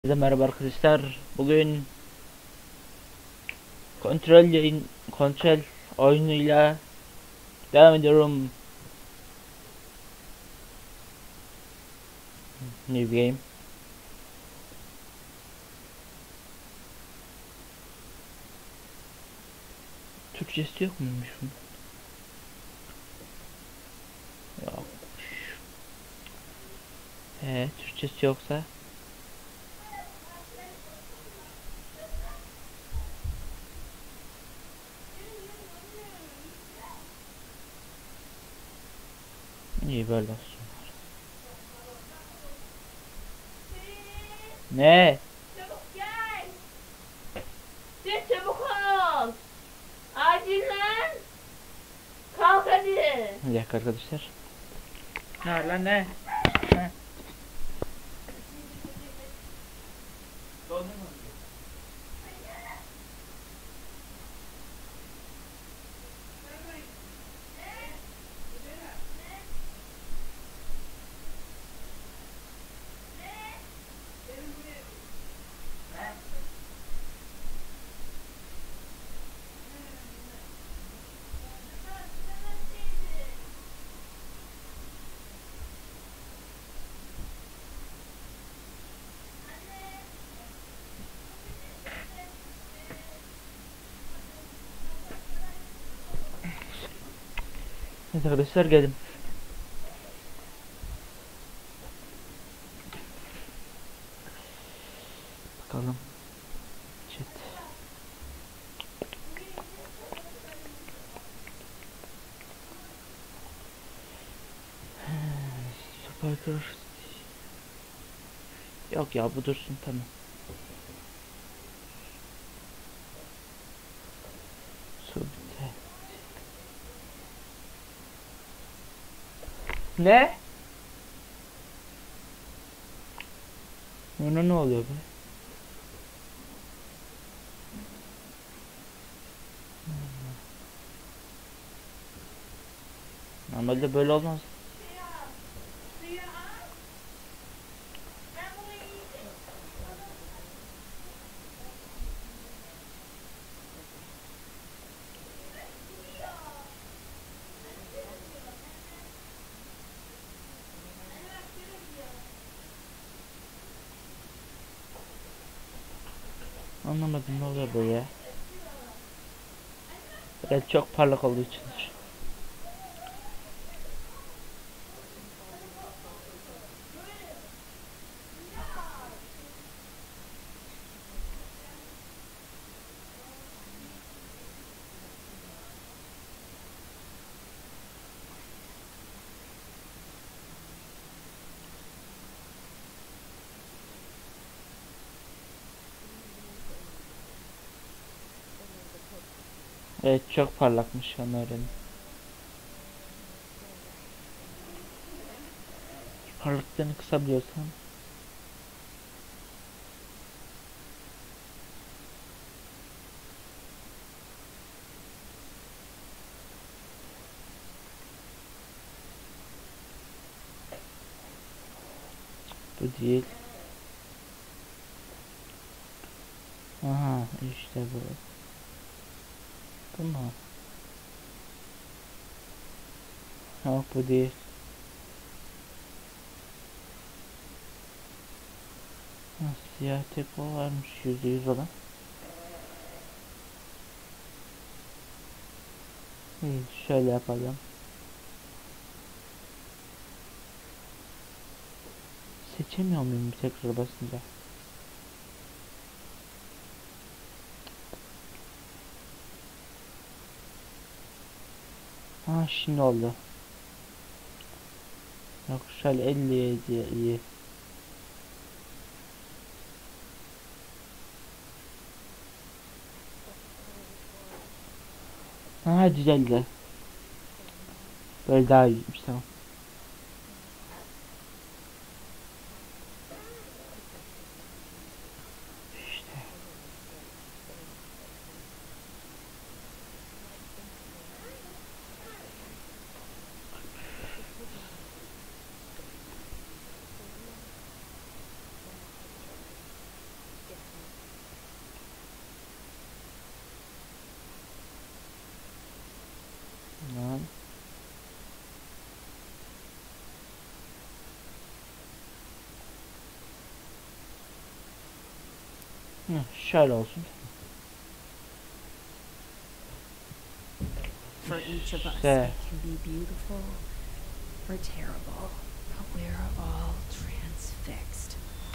Herkese merhaba arkadaşlar. Bugün kontrol oyunuyla devam ediyorum. New game. Türkçesi yok muymuş bunun? Yok. Türkçesi yoksa iyi böyle olsun. Ne? Çabuk gel. Sen çabuk ol. Acilen. Kalk hadi. Bir dakika arkadaşlar. Ne var lan ne? Ne? Evet arkadaşlar geldim. Bakalım. Chat. Spiker. Yok ya bu dursun tamam. Subte. Ne? Buna ne oluyor be? Normalde böyle olmaz. Anlamadım ne oluyor böyle. Evet çok parlak olduğu içindir. Evet çok parlakmış onu öğrendim. Parlaklığını kısabiliyorsan. Bu değil. Aha işte bu. Bu mu? Yok bu değil. Ha, siyah teko varmış %100 olan. İyi şöyle yapalım. Seçemiyor muyum tekrar basınca? Ha şimdi oldu. Yok şöyle 57 iyi. Ha düzeldi. Böyle daha iyiymiş tamam. İşte. Şöyle olsun. For each of us, İşte. it can be beautiful or terrible, but we're all transfixed.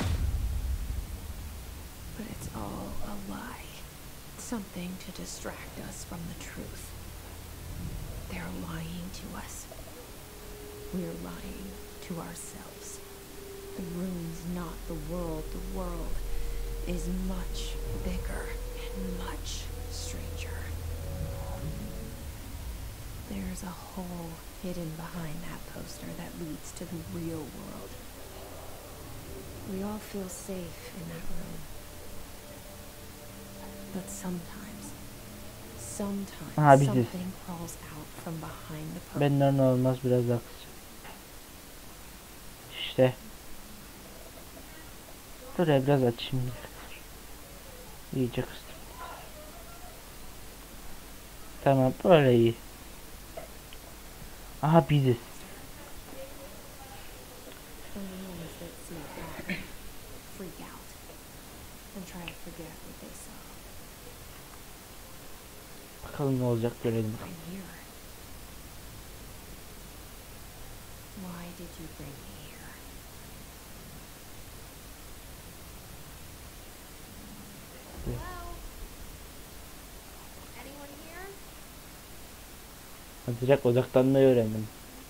But it's all a lie. Something to distract us from the truth. They're lying to us. We're lying to ourselves. The room's not the world. The world is much bigger and much stranger. There's a hole hidden behind that poster that leads to the real world. We all feel safe in that room. But sometimes biziz. something crawls out from behind the poster. Benden olmaz, biraz daha kısacağım. İşte. Buraya biraz açayım. İyice kıstım. Tamam, böyle iyi. Aha biziz. Only ones that see that freak out and try to forget what they saw. Bakalım ne olacak, görelim. I'm here. Why did you bring me here? Hello? Anyone here? Direkt odaklanmayı öğrendim.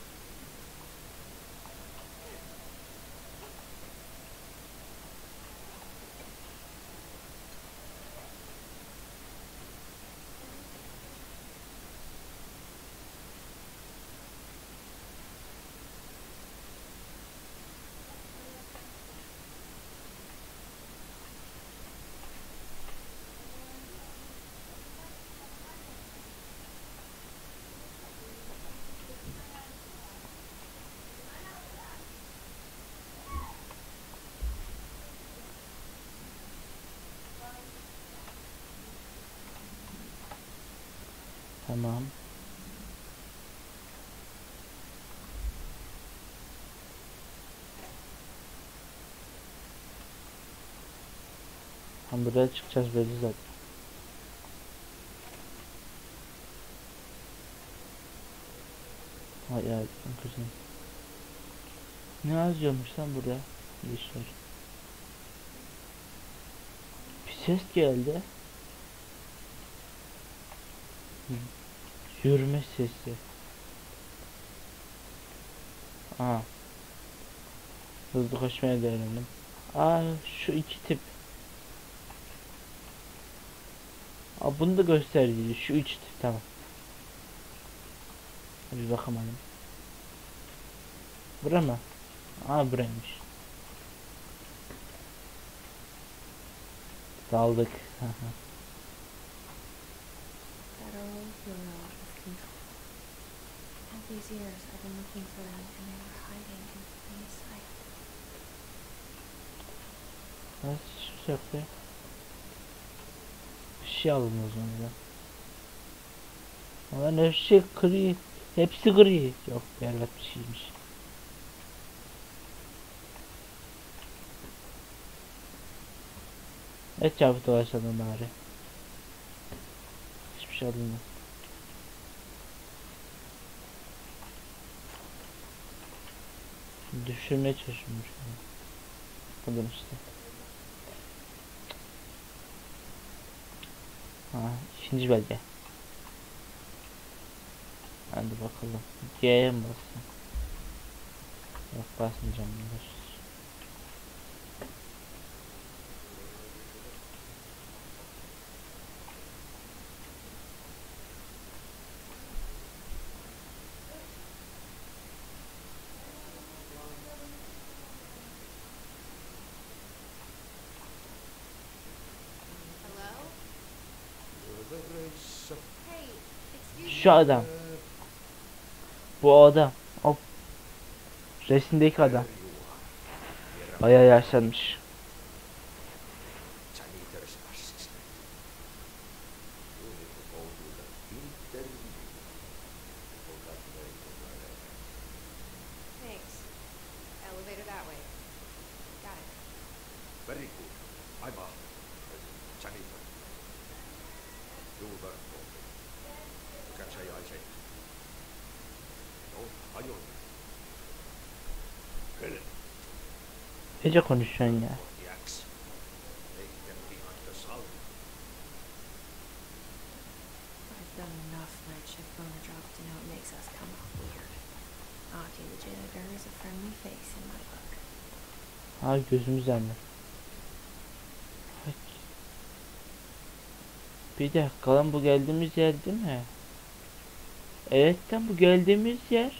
Tamam. Buraya çıkacağız belli zaten. Ay ay kızım. Ne yazıyormuş lan buraya? İşler. Bir ses geldi. Yürüme sesi. Aa. Hızlı koşmaya denedim. Aa, şu iki tip. Aa, bunu da gösterdi. Şu üç tip, tamam. Bir bakalım. Bura mı? Aa, buraymış. Daldık. Federal Bureau of Control. All these years I've been looking for them and they were hiding in plain sight. Nasıl şey yaptı? Bir şey alın o zaman ya. Ama her şey gri. Hepsi gri. Yok, berbat bir şeymiş. Etrafı dolaşalım bari. Hiçbir şey alınmaz. Düşürmeye çalışmış. Buldum işte. Ha, ikinci belge. Hadi bakalım. G'ye mi bassın? Yok, basmayacağım bunlar. Hello? Hey, excuse me. Şu adam. Bu adam. O resimdeki adam. Bayağı yaşlanmış. Thanks. Elevator that way. Got it. Very good. I'm off. Nece konuşuyorsun ya? Yaks. They get behind us out. I've done enough night shift boner drops to know it makes us come off weird. Aki the janitor is a friendly face in my book. Ay gözümüz yandı. Ay. Bir dakika lan, bu geldiğimiz yer değil mi? Evet lan, bu geldiğimiz yer.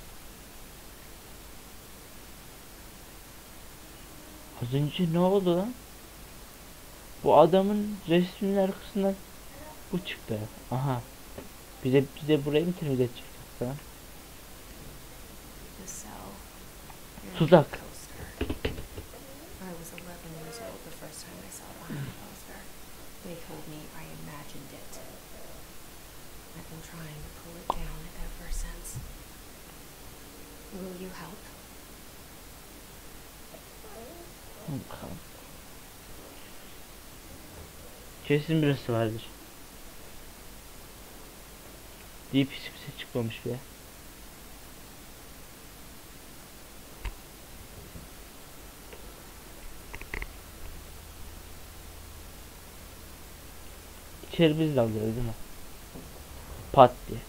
Az önce ne oldu lan? Bu adamın resminin arkasından bu çıktı. Aha. Bize burayı mı temizletecek lan? The cell. Tuzak. Poster. I was 11 years old the first time I saw behind the poster. They told me I imagined it. I've been trying to pull it down ever since. Will you help? Bakalım. Kesin birisi vardır. Deyip hiçbir şey çıkmamış bile. İçeri biz de alıyoruz değil mi? Pat diye.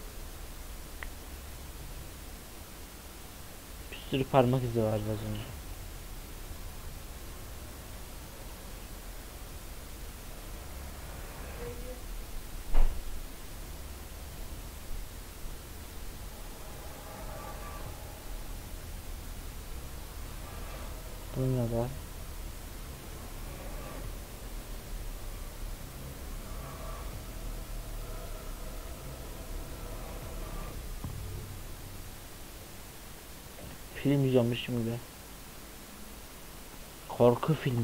Bir sürü parmak izi vardı az önce. Bu ne var? Film izlemişim gibi. Korku filmi.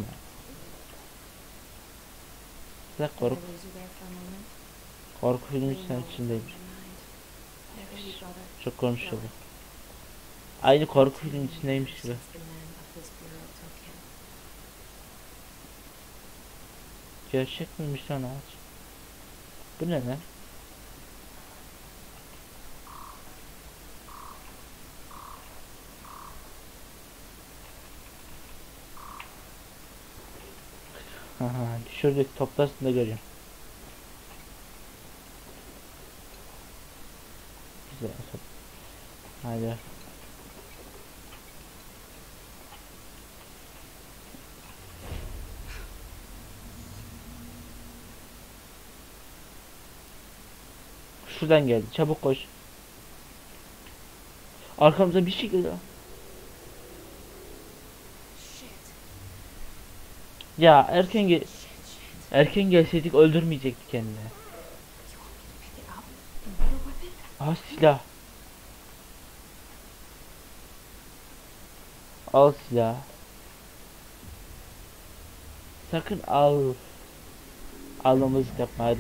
Ne Did I korku? lose you there for a moment? Korku filmi You sen know what's içindeymiş. on my mind. Will you, brother? Çok konuşuyor bu. Aynı korku filmi içindeymiş gibi. Since the men of this bureau took him. Gerçek miymiş lan ağaç? Bu ne lan? Haha, düşürdük, toplasın da görüyorum. Güzel top. Hadi. Şuradan geldi, çabuk koş. Arkamıza bir şey geliyor. Shit. Ya erken gelseydik öldürmeyecekti kendini. You want me to pick it up and riddle with it? Al silah. Al silah. Sakın al. Almamızı yapma hadi.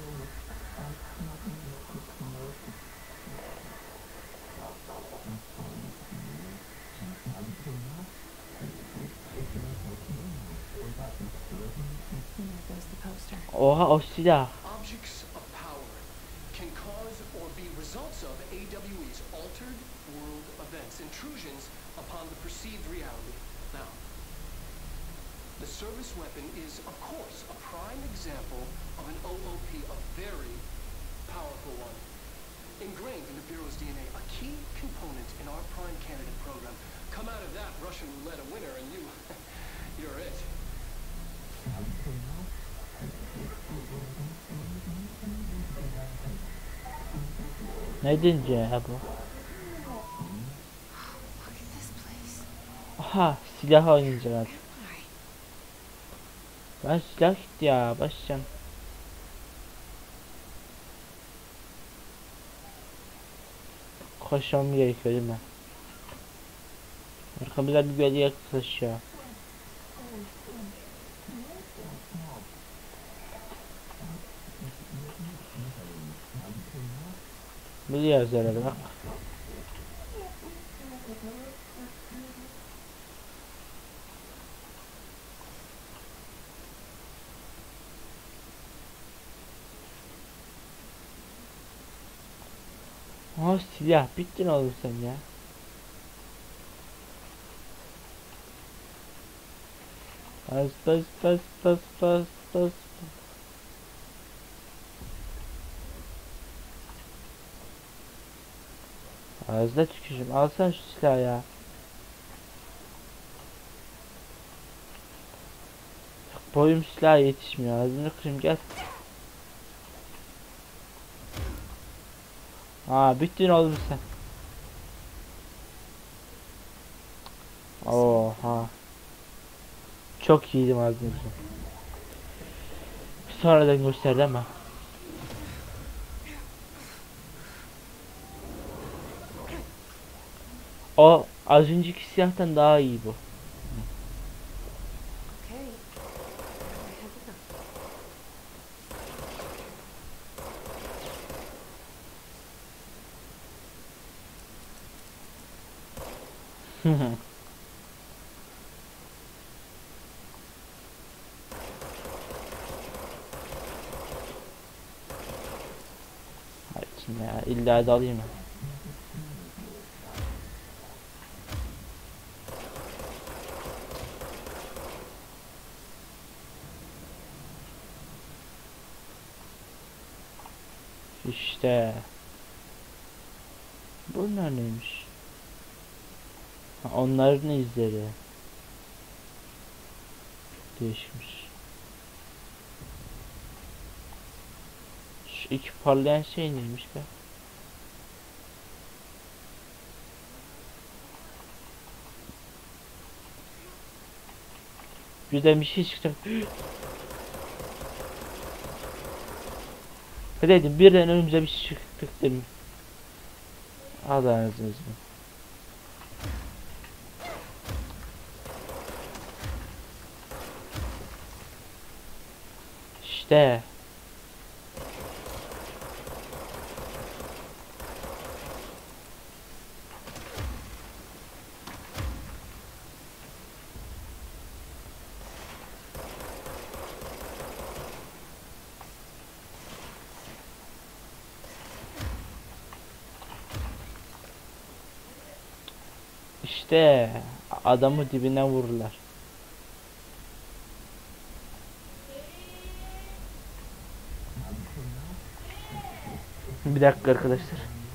There goes the poster. Oha, o silah. Objects of power can cause or be results of AWE's altered world events, intrusions upon the perceived reality. Now, the service weapon is, of course, a prime example of an OOP, a very powerful one. Ingrained in the Bureau's DNA, a key component in our prime candidate program. Come out of that Russian roulette a winner and you're it. Ne deyince ya bu? Look at this place. Aha, silah oynayacağız artık. Why? Ben silah gitti ya, başlayacağım. Koşmam gerekiyor değil mi? Arkamızda bir gölge yaklaşıyor. Biliyoruz herhalde bak. Aa, silah bittin oğlum sen ya. Bas bas bas bas bas bas. Ağzına tükürüm. Alsana şu silahı ya. Boyum silah yetişmiyor. Ağzını kırayım gel. Bittin oğlum sen. Oha. Çok iyiydim ağzını kırayım. Sonradan gösterdi ama. O az önceki silahtan daha iyi bu. Okay. I have enough. Hayır şimdi ya illa da alayım mı? İşte. Bunlar neymiş? Onların izleri. Değişmiş. Şu iki parlayan şey neymiş be? Birden bir şey çıktı. Dedim birden önümüze bir şey çıktı dedim. Allah'ınızı izniyle. İşte. İşte adamı dibine vururlar. Bir dakika arkadaşlar.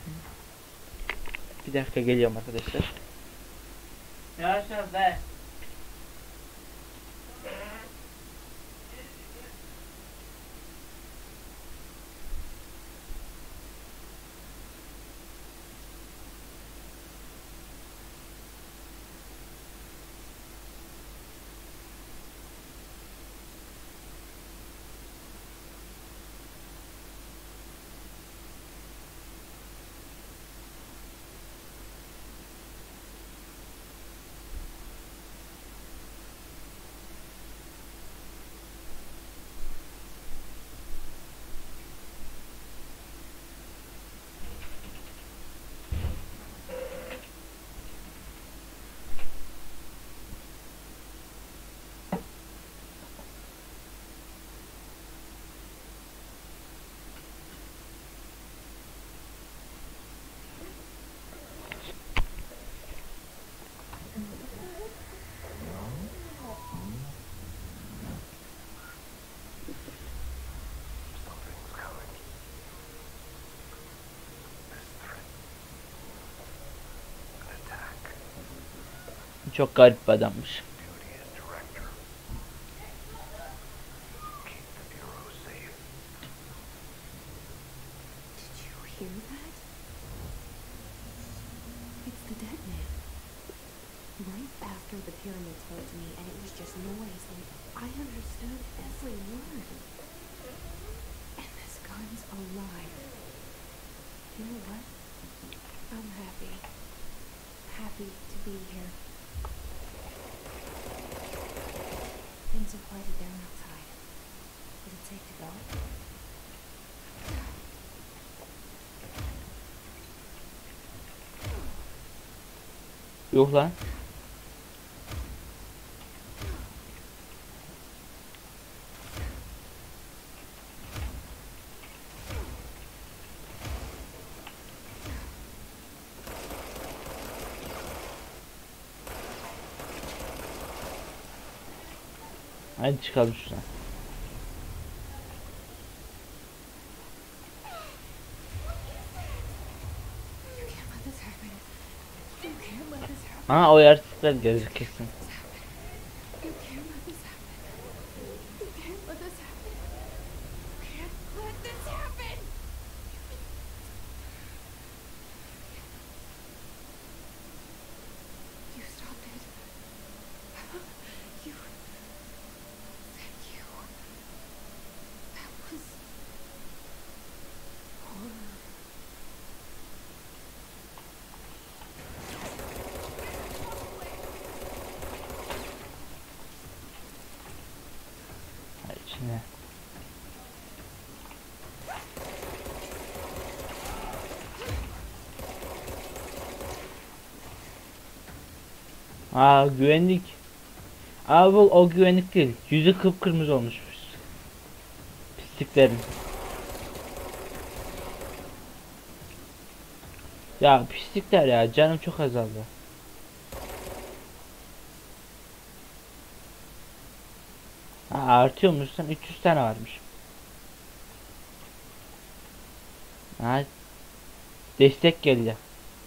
Bir dakika geliyorum arkadaşlar. Yavaş yavaş be. Çok garip bir adammış. Did you hear that? It's the dead man. Right after the pyramid spoke to me, and it was just noise, and I understood every word. And this gun's alive. You know what? I'm happy. Happy to be here. Things are quieted down outside. Is it safe to go? Yok lan. Hadi çıkalım şuradan. You can't let this happen. You can't let this happen. Aha o yaratıklar gelecek kesin. You can't let this happen. You can't let this happen. You can't let this happen. You stopped it. You. Thank you. That was horror. Hadi içine. Aa güvenlik. Aa bu o güvenlik değil. Yüzü kıpkırmızı olmuş. Pisliklerin. Ya pislikler ya canım çok azaldı. Ha, artıyormuşsun 300 tane varmış. Ha, destek geldi.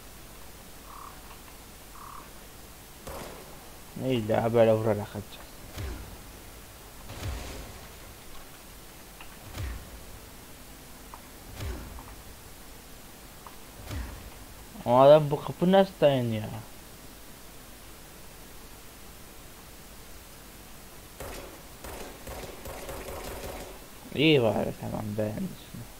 Ne illa böyle vurarak atacağız. O adam bu kapı nasıl dayanıyor? İyi bari tamam beğendim.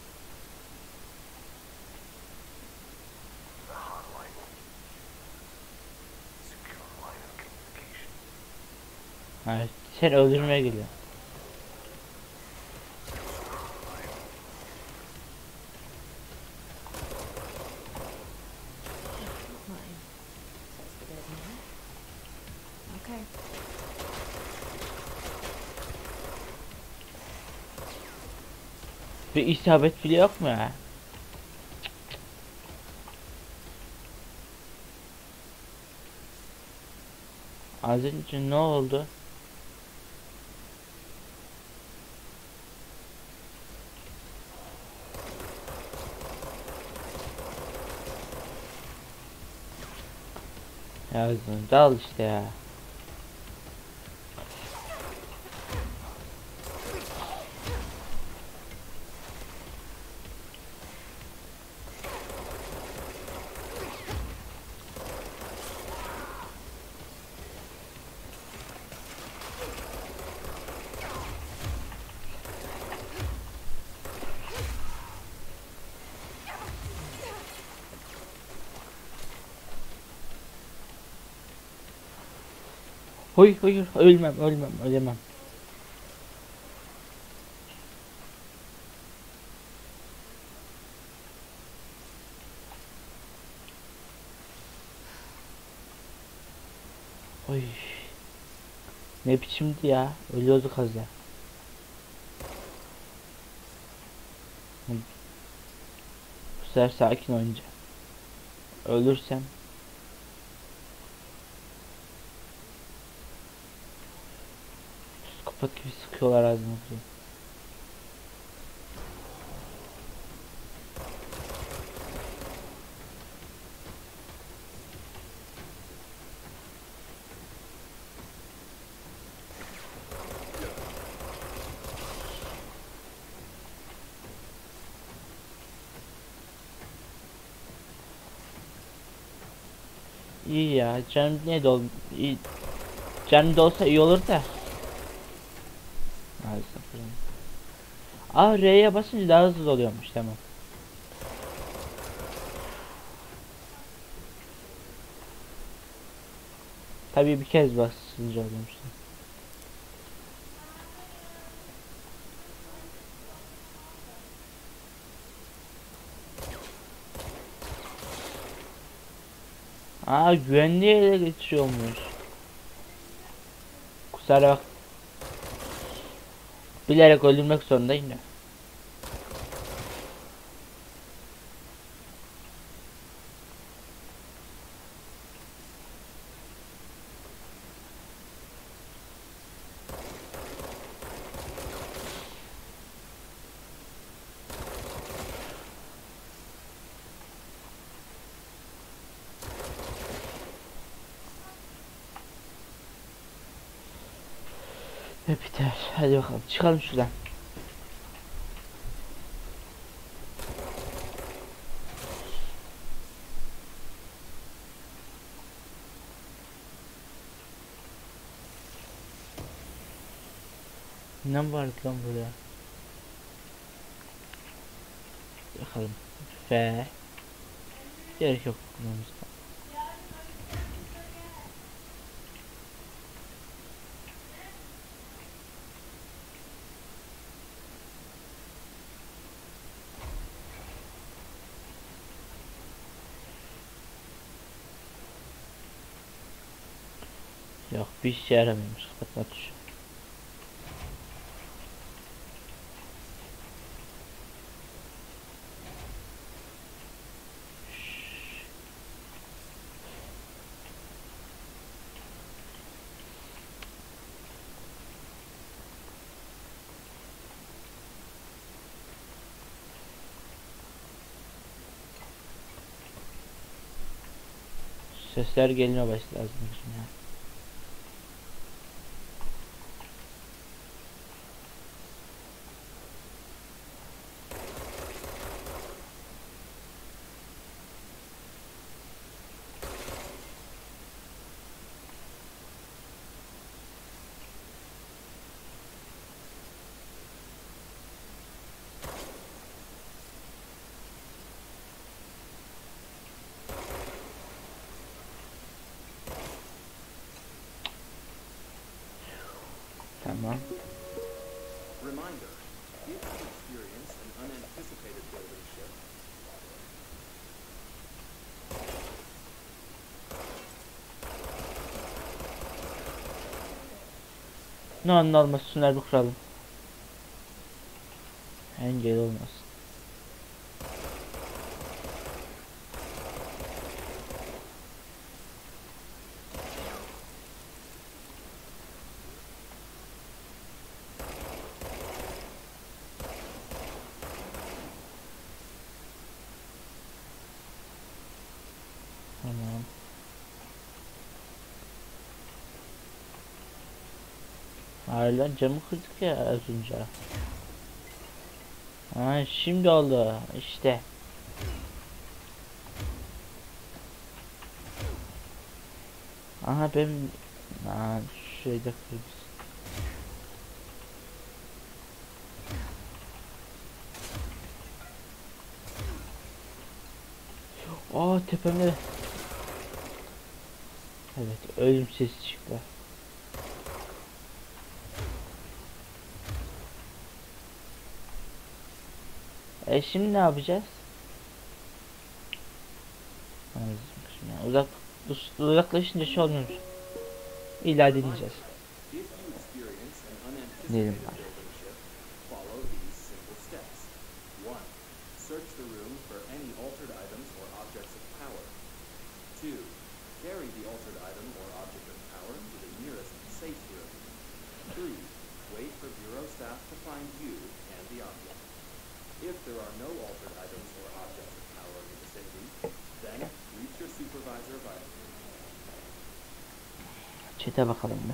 Evet, sen öldürmeye geliyor. Line. Dead man. Okay. Bir isabet bile yok mu ya? Az önce ne oldu? Yazdım. Dal işte ya. Hayır hayır ölmem. Oy. Ne biçimdi ya? Ölüyorduk az ya. Bu sefer sakin oynayacağım. Ölürsem psikopat gibi sıkıyorlar ağzımızı. İyi ya canım ne de iyi. Canım da olsa iyi olur da. Maalesef. Aa R'ye basınca daha hızlı oluyormuş tamam. Tabii bir kez basınca oluyormuş. Aa güvenliği ele geçiriyormuş. Kusura bak. Bilerek öldürmek zorundayım ya. Ve biter. Hadi bakalım çıkalım şuradan. Ne vardı lan burada? Bakalım. F. Gerek yok okumamızda. Yok bir işe yaramıyormuş. Kapatma tuşu. Sesler gelmeye başladı lazım ya. Tamam. Reminder, if you experience an unanticipated building shift, Normal süner bir kuralım. Engel olmaz. Tamam. Hala camı kırdık ya az önce. Ha şimdi oldu işte. Aha ben şurayı da kırdık. Aa tepemde. Evet ölüm sesi çıktı. Şimdi ne yapacağız? Yani uzaklaşınca şey olmuyormuş. İlla dinleyeceğiz. if you experience an unanticipated Diyelim var. building shift, follow these simple steps. 1. Search the room for any altered items or objects of power. 2. Carry the altered item or object of power to the nearest safe room. 3. Wait for Bureau staff to find you and the object. If there are no altered items or objects of power in the vicinity, then reach your supervisor via Chat'e bakalım be.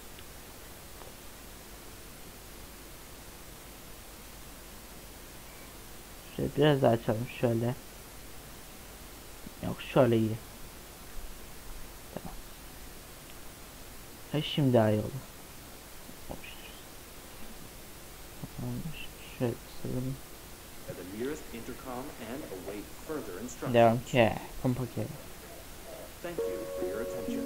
Şöyle biraz daha açalım şöyle. Yok şöyle iyi. Tamam. Ha şimdi daha iyi oldu. Şöyle basalım. the nearest intercom and await further instructions. Devam ki. Kompake. Thank you for your attention.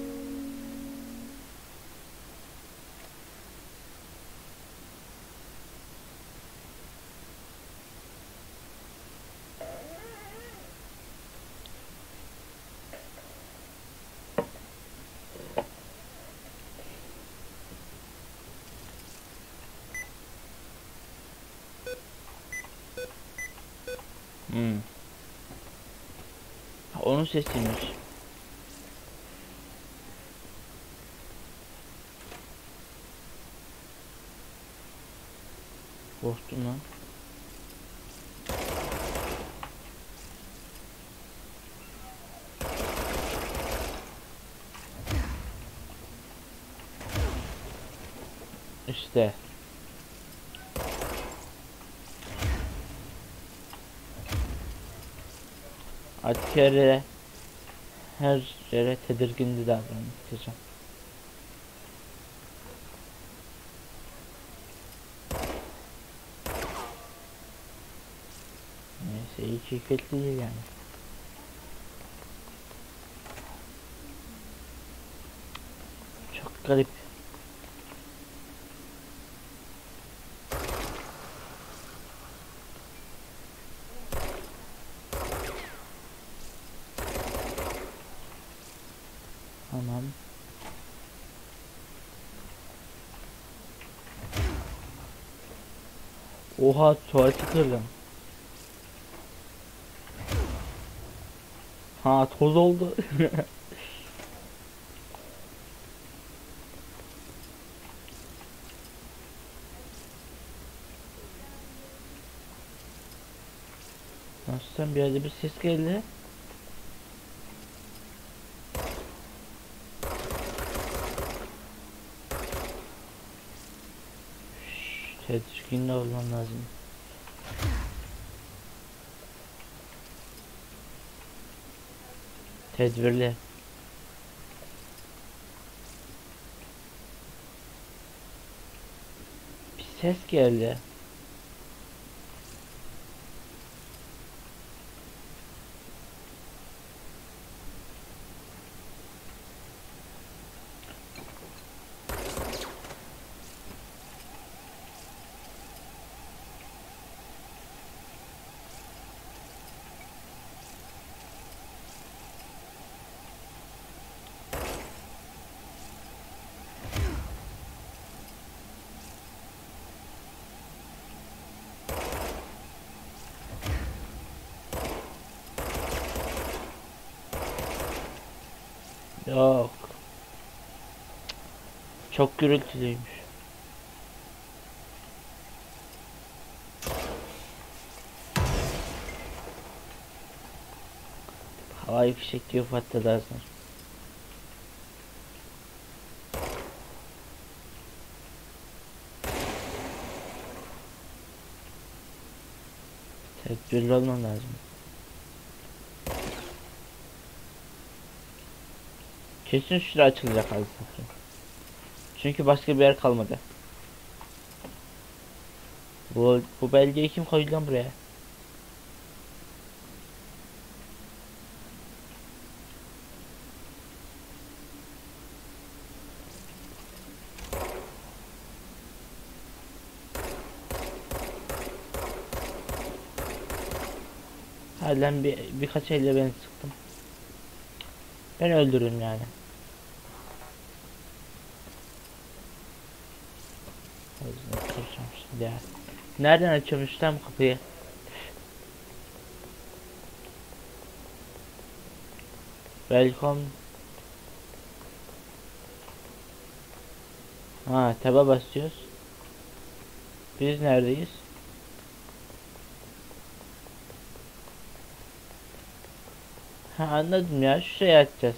Onun sesiymiş. Korktum lan. İşte İşte. Artık her yere tedirgindi davranacağım. Neyse iyi ki kötü değil yani. Çok garip. Tamam. Oha, tuvaleti kırdım. Ha, toz oldu. Nasıl bir yerde bir ses geldi. Tedirgin olmam lazım. Tedbirli. Bir ses geldi. Yok. Çok gürültülüymüş. Havai fişek diyor patladı aslında. Tedbirli olmam lazım. Kesin şurası açılacak az sonra. Çünkü başka bir yer kalmadı. Bu belgeyi kim koydu lan buraya? Halen birkaç elle ben sıktım. Ben öldürürüm yani. Ağzını kıracağım şimdi ya. Nereden açıyormuş tam kapıyı? Welcome. Ha, taba basıyoruz. Biz neredeyiz? Ha, anladım ya, şuraya atacağız.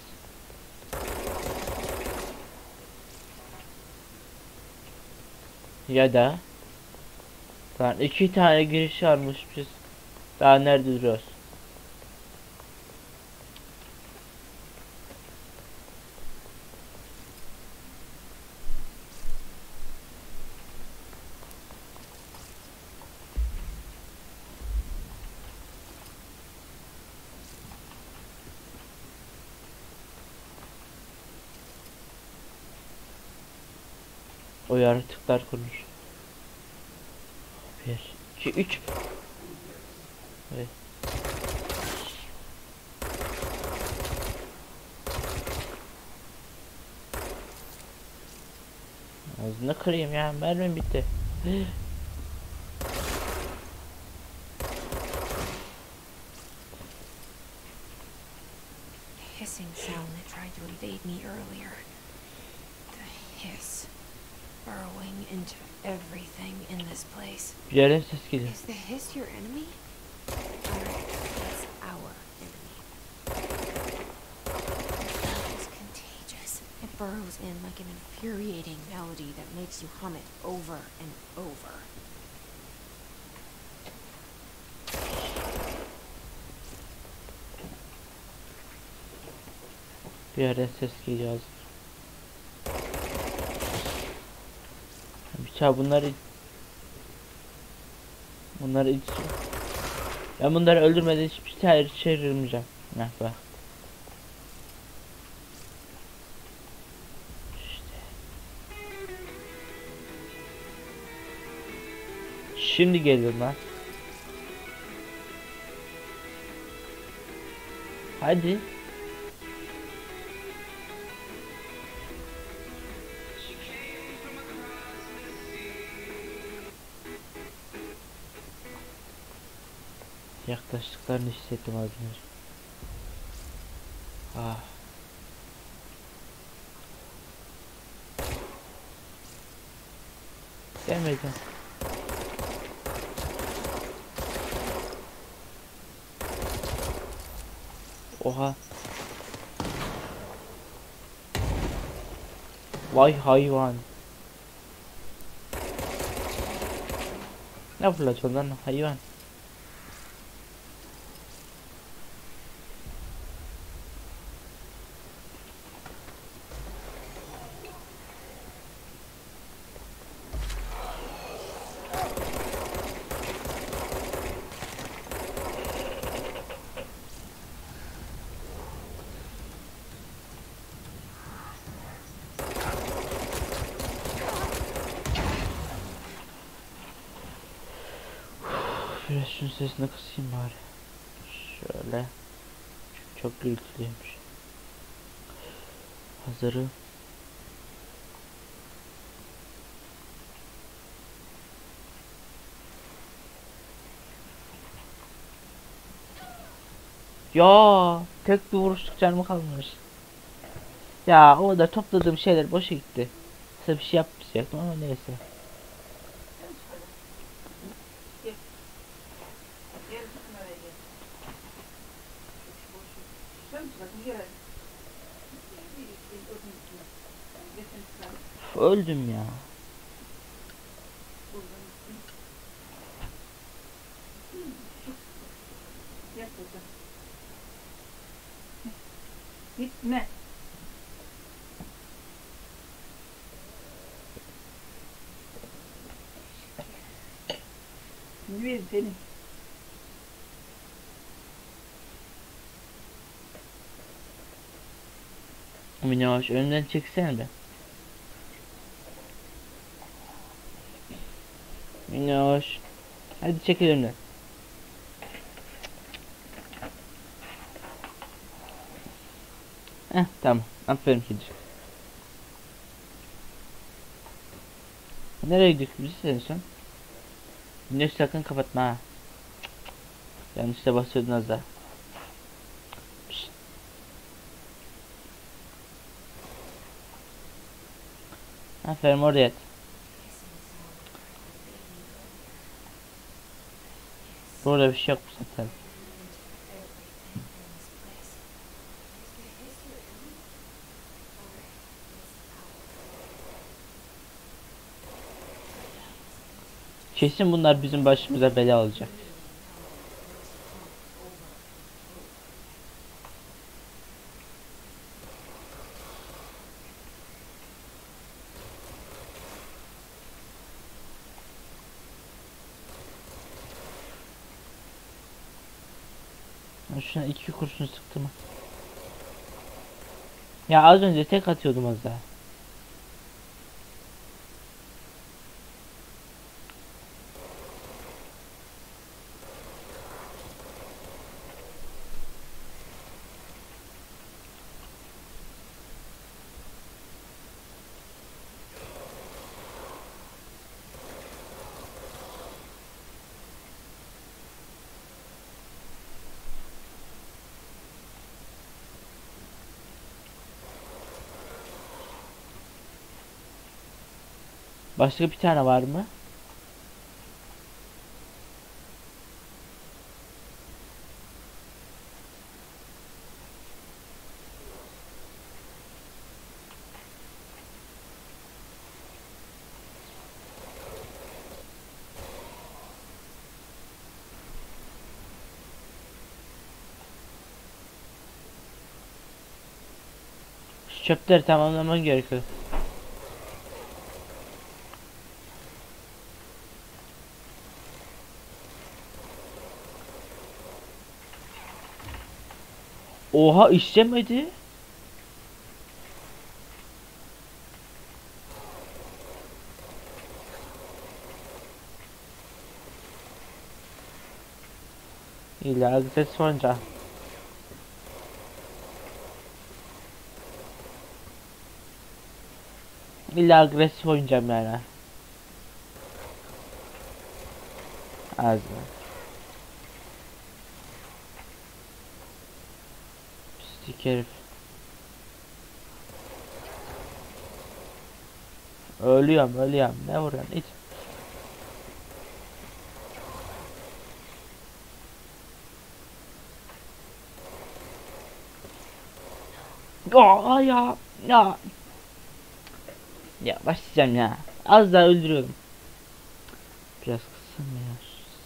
Ya da lan 2 tane giriş varmış, biz daha nerede duruyoruz? O yaratıklar kurmuş. 1 2 3. Evet. Ağzını kırayım ya, mermim bitti. Hissing sound that tried to invade me earlier. The hiss burrowing into everything in this place. Bir yerden ses geliyor. Is the hiss your enemy? Alright, it's our enemy. It's contagious. It burrows in like an infuriating melody that makes you hum it over and over. Bir ara ses geliyor. Bıçağı bunları iç. Ben bunları öldürmeden hiçbir şey çevirmeyeceğim. Heh bak. İşte. Şimdi geliyorum lan. Hadi. Yaklaştıklarını hissettim az önce. Ah. Gelmedi. Oha. Vay hayvan. Ne fırlatıyorsun lan hayvan? Biraz şunun sesini kısayım bari. Şöyle. Çünkü çok gürültülüymüş. Hazırım. Ya tek bir vuruşluk canım kalmış. Ya o da topladığım şeyler boşa gitti. Size bir şey yapmayacaktım ama neyse. Öldüm ya. Gitme. Bir seni. Yavaş önümden çeksene be. Yavaş. Hadi çekil önümden. Tamam. Aferin kedi. Nereye gidiyoruz biz en son? Güneş sakın kapatma ha. Yanlışla basıyordun az daha. Pişt. Aferin oraya yat. Burada bir şey yok bu zaten. Kesin bunlar bizim başımıza bela olacak. Şuna 2 kurşun sıktı mı? Ya az önce tek atıyordum az daha. Başka bir tane var mı? Çöpleri tamamlaman gerekiyor. Oha, işlemedi. İlla agresif olunca. İlla agresif oynayacağım yani. Az mı? Pislik herif. Ölüyorum. Ne vuruyorsun? Hiç. Aa ya. Ya. Ya başlayacağım ya. Az daha öldürüyorum. Biraz kıssam ya.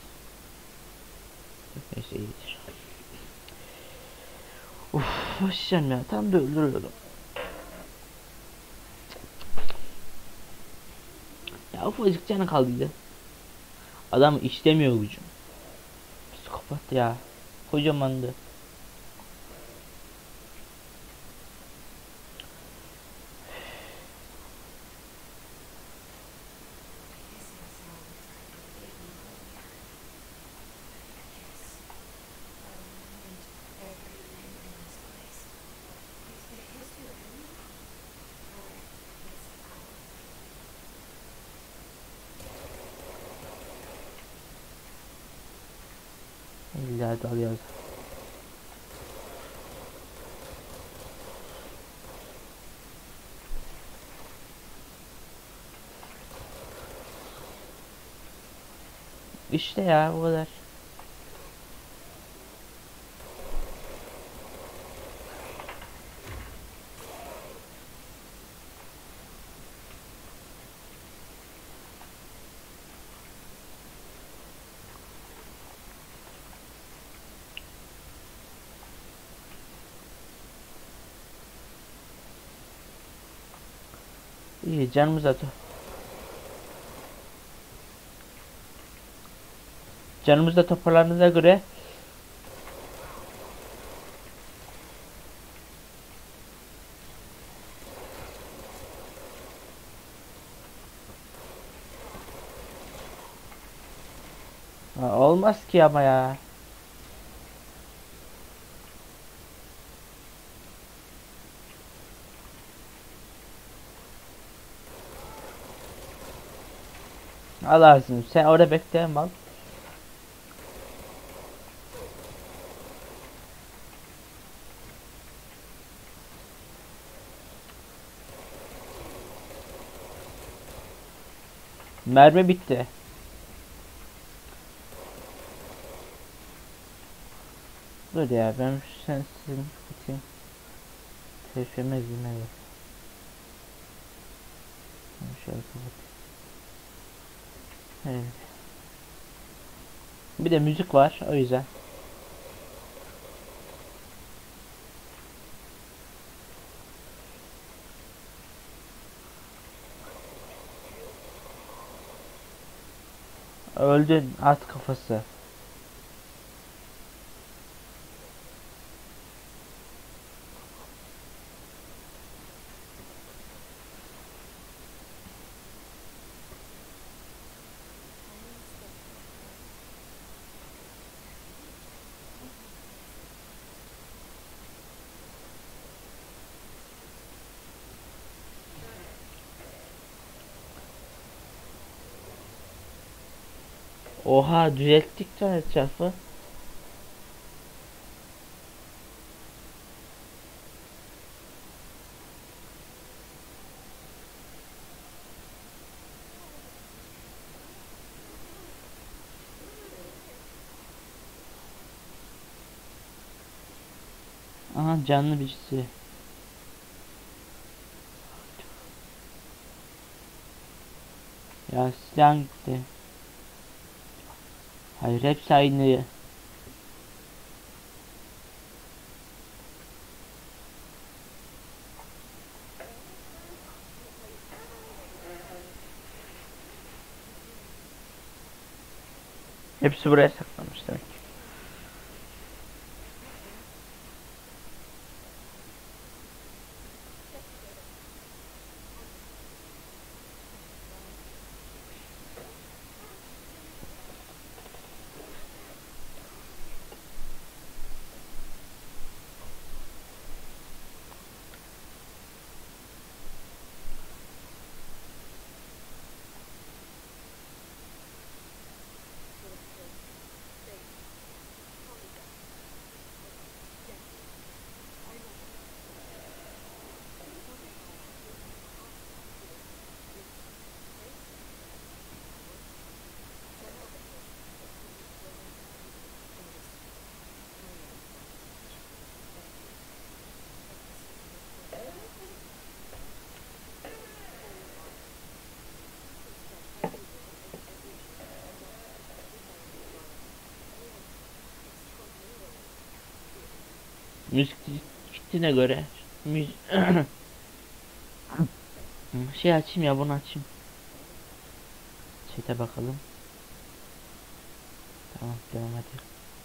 Neyse iyidir. Uf, başlayacağım ya. Tam da öldürüyorum. Ya ufacık canı kaldıydı. Adam işlemiyor gücüm. Psikopat ya. Kocamandı. İlla dalıyoruz. İşte ya, bu kadar. İyi, canımız atıyor. Canımız da toparlandığına göre olmaz ki ama ya. Allah'ım, sen orada bekle mal. Mermi bitti. Dur ya, ben sizin kapatayım. Telefonu izin ver. Şöyle kapatayım. Evet. Bir de müzik var, o yüzden. Öldün at kafası. Oha, düzelttik de etrafı. Aha, canlı birisi. Ya silah gitti. Hayır, hepsi aynı. Hepsi buraya saklanmış demek. Müzik gittiğine göre şey açayım ya, bunu açayım. Chat'e bakalım. Tamam, devam hadi.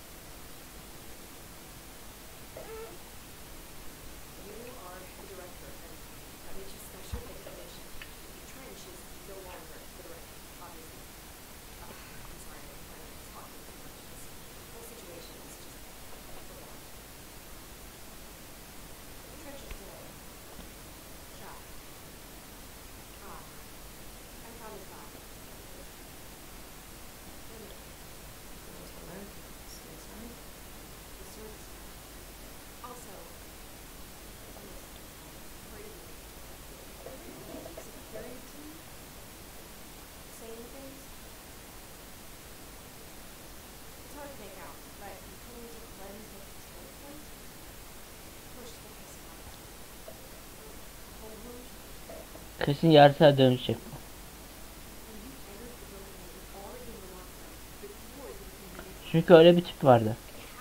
Kesin yarısı dönecek. Çünkü öyle bir tip vardı.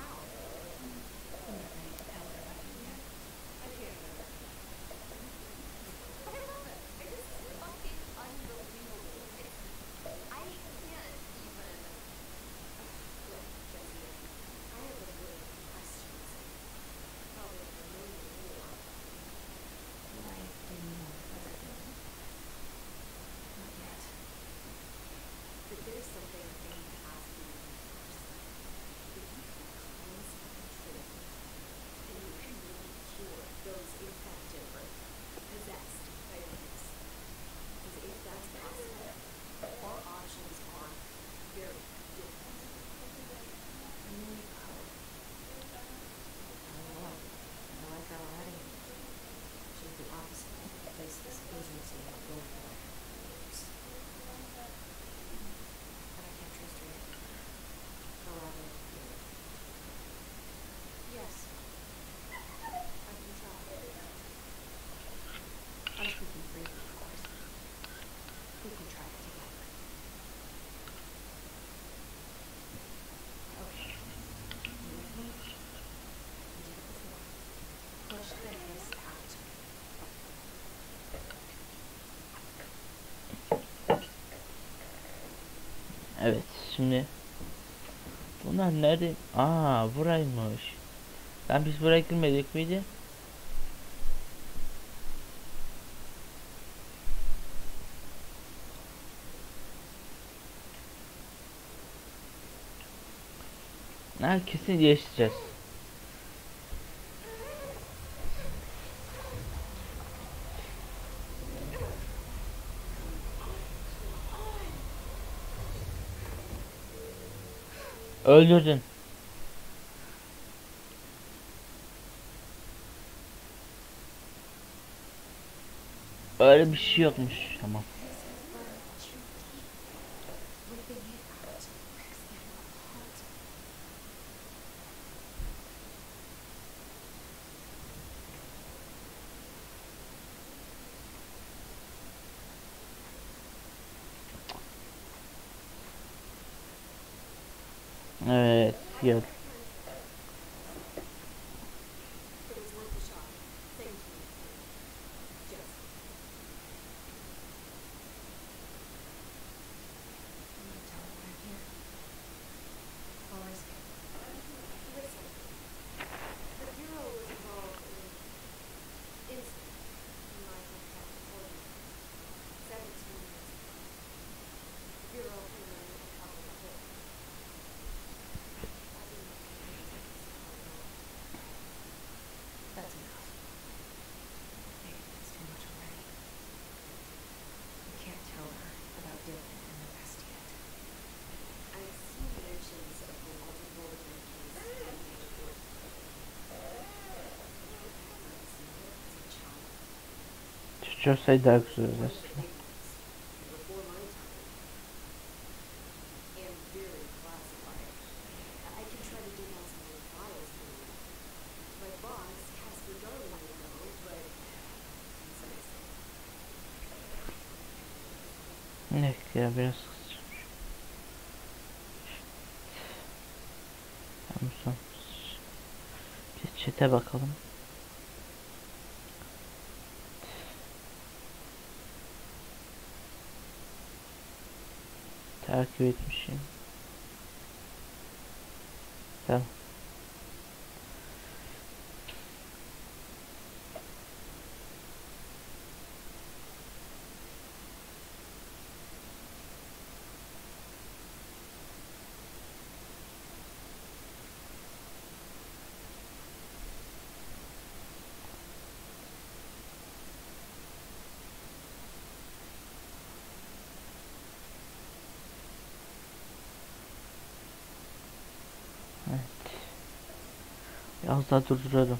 Evet, şimdi bunlar nerede? Aa, buraymış. Lan biz buraya girmedik miydi? Ha, kesin değiştireceğiz. Öldürdün. Öyle bir şey yokmuş. Tamam. Evet, gel. Üç olsaydı daha güzel olurdu aslında. Before my time. And very classified. I can try to dig out some old files for you. My boss, Casper Darling, will know, but he's missing. Ne ya, biraz kısacağım. Tamam, son. Bir chat'e bakalım. Takip etmişim. Tamam. Evet. Biraz daha durduralım.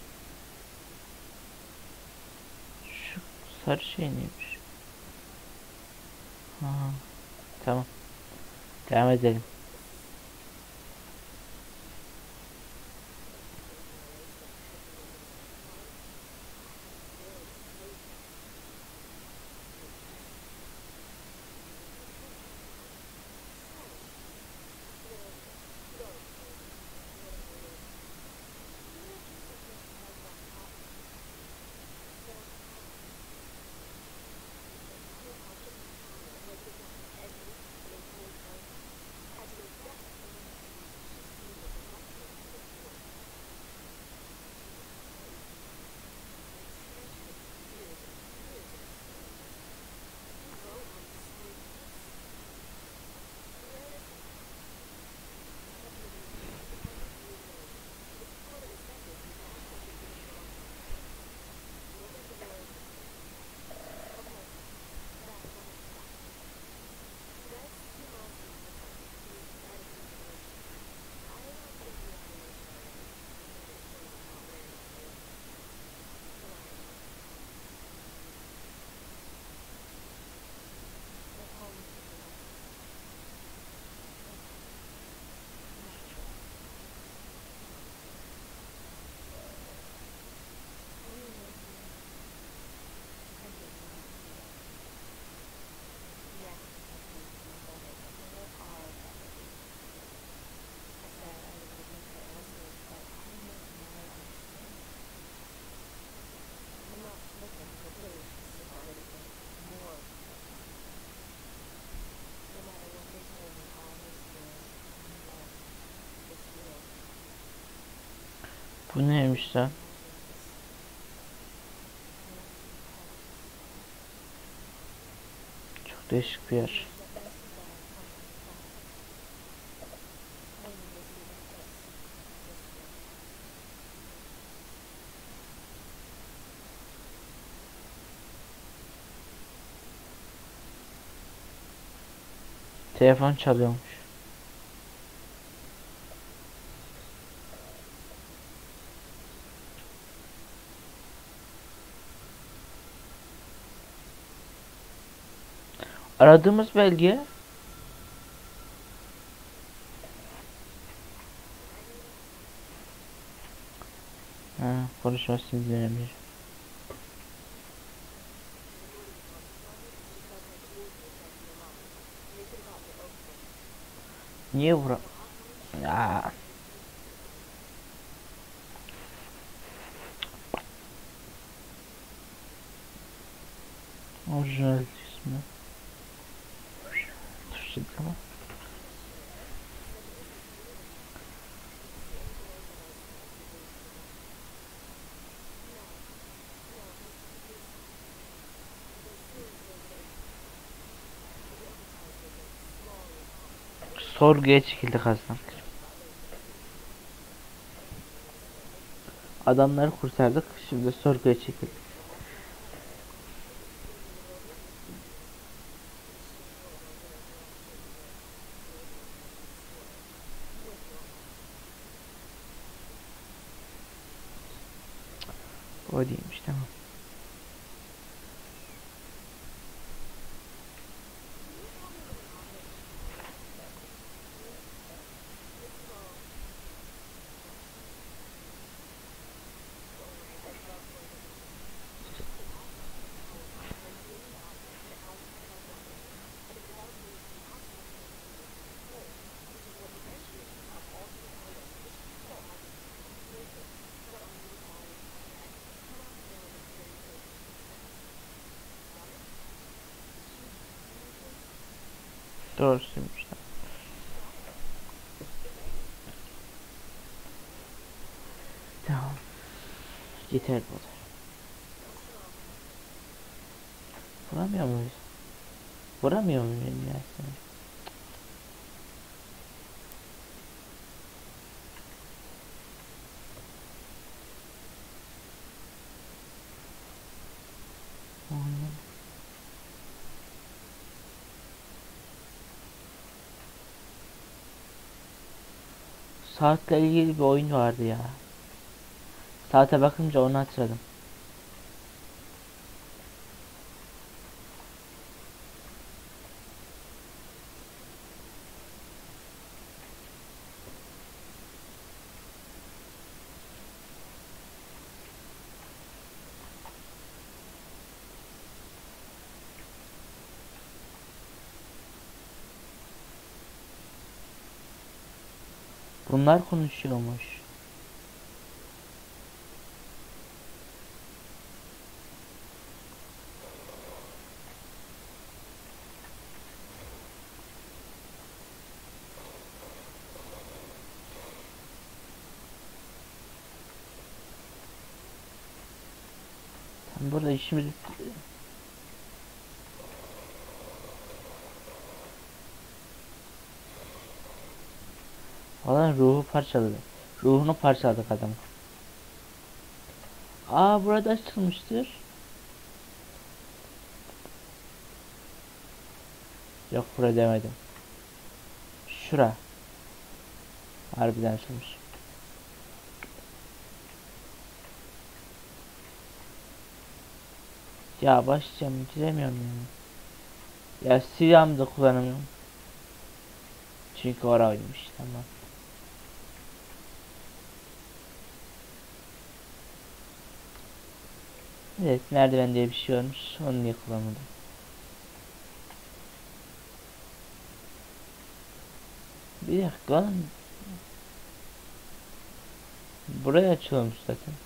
Şu sarı şey neymiş? Ha, tamam. Devam edelim. Bu neymiş lan? Çok değişik bir yer. Telefon çalıyormuş. Aradığımız belge. Ha, konuşmasını dinlemiş. Niye vura? Ya. Orijinal ismi. Türkçe tamam. Sorguya çekildi kazandık. Adamları kurtardık. Şimdi sorguya çekildik. O değilmiş, tamam. Doğrusuymuş. Tamam. Yeter bu kadar. Vuramıyor muyuz? Vuramıyor muyum ya sen? Saatle ilgili bir oyun vardı ya. Saate bakınca onu hatırladım. Bunlar konuşuyormuş. Tam burada işimiz falan ruhu parçaladı. Ruhunu parçaladık adam. Aa, burada açılmıştır. Yok, burada demedim. Şura. Harbiden açılmış. Ya başlayacağım, bitiremiyorum ya. Ya silahımı da kullanamıyorum. Çünkü oraymış, tamam. Evet, merdiven diye bir şey varmış. Onu niye kullanmadım? Bir dakika lan. Buraya açılmış zaten.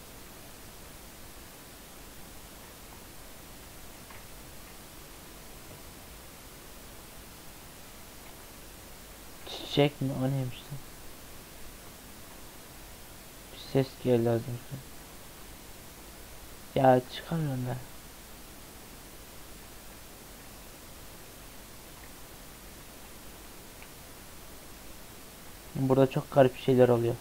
Çiçek mi? O neymiş lan? Bir ses geldi az önce. Ya çıkamıyorum ben. Burada çok garip şeyler oluyor.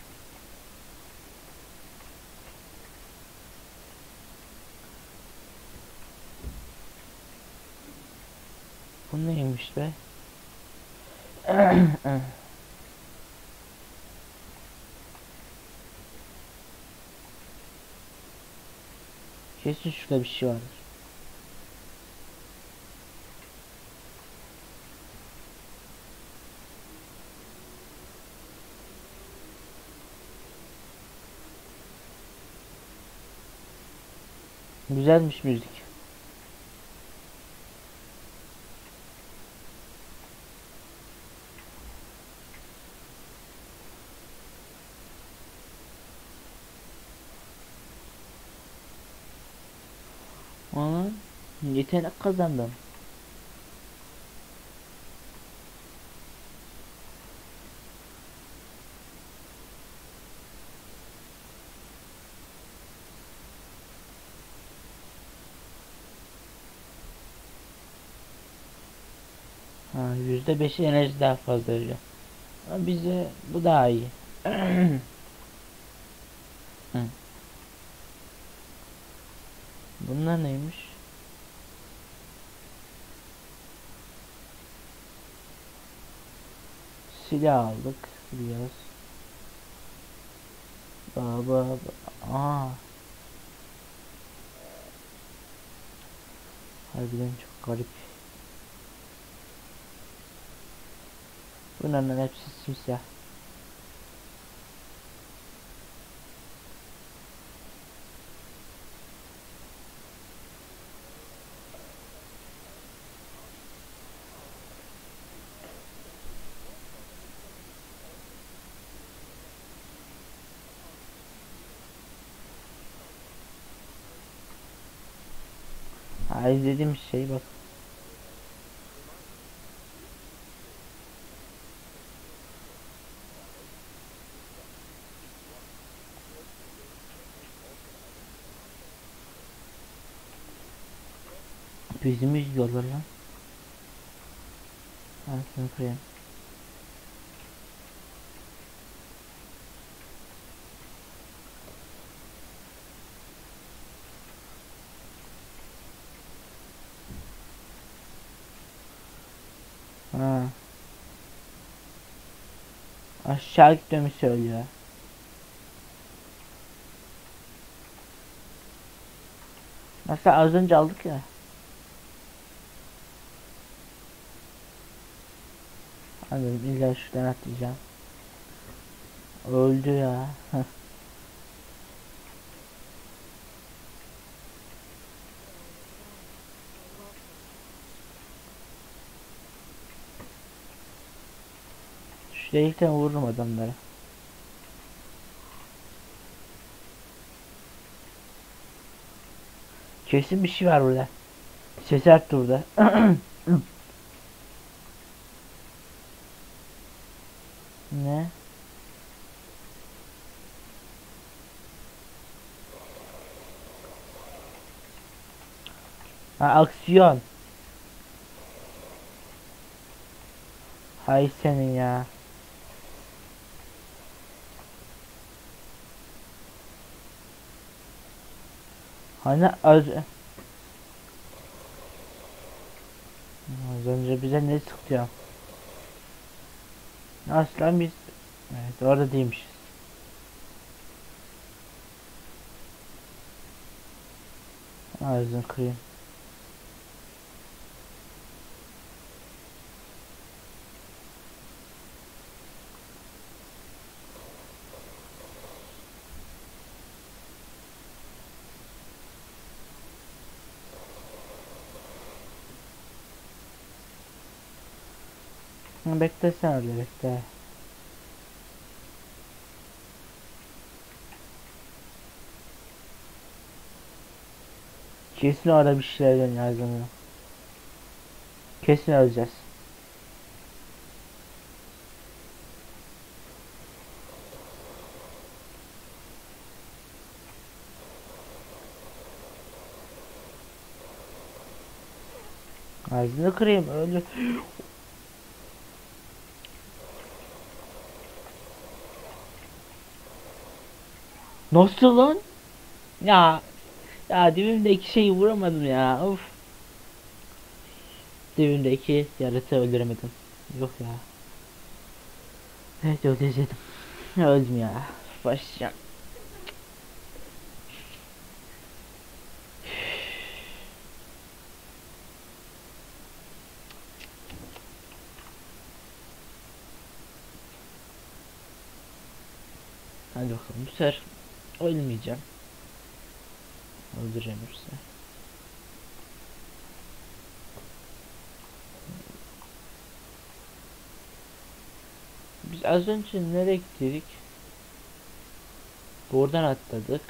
Bu neymiş be? Kesin şurada bir şey vardır. Güzelmiş müzik. Ama yetenek kazandım. Ha, %5 enerji daha fazla veriyor. Ama bize bu daha iyi. Hı. Bunlar neymiş? Silah aldık biraz. Baba, aa. Harbiden çok garip. Bunların hepsi simsiyah. Ha, izlediğim şey bak. Bizi mi izliyorlar lan? Anasını kırayım. Ha. Aşağı gitmemi söylüyor. Nasıl az önce aldık ya. Anladım, illa şuradan atlayacağım. Öldü ya. Şuraya ilkten vururum adamlara. Kesin bir şey var burada. Ses arttı burada. Ne? Ha, aksiyon. Hay senin ya. Hani az önce bize ne sıktı ya? Aslan biz, evet, orada değilmişiz. Ağzını kırayım. Bekle sen öyle bekle. Kesin orada bir şeyler dönüyor ağzını. Kesin öleceğiz. Ağzını kırayım öyle. Nasıl lan? Ya dibimdeki şeyi vuramadım ya. Of. Dibimdeki yaratığı öldüremedim. Yok ya. Evet öldürecektim. Öldüm ya. Başlayacağım. Hadi bakalım, bu sefer ölmeyeceğim. Öldüreceğim hepsini. Biz az önce nereye gittik? Buradan atladık.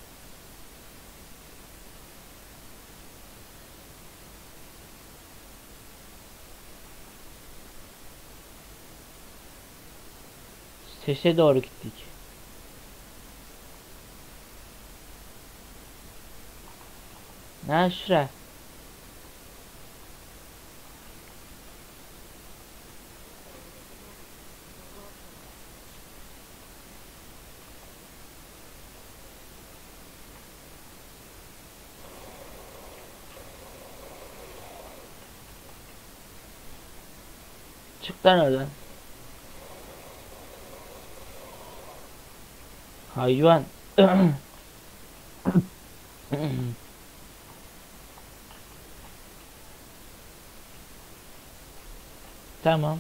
Sese doğru gittik. Ha, şura. Çık lan oradan. Hayvan. Tamam.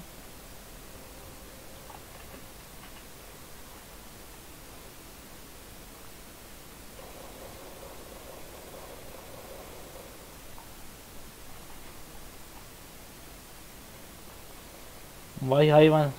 Vay hayvan.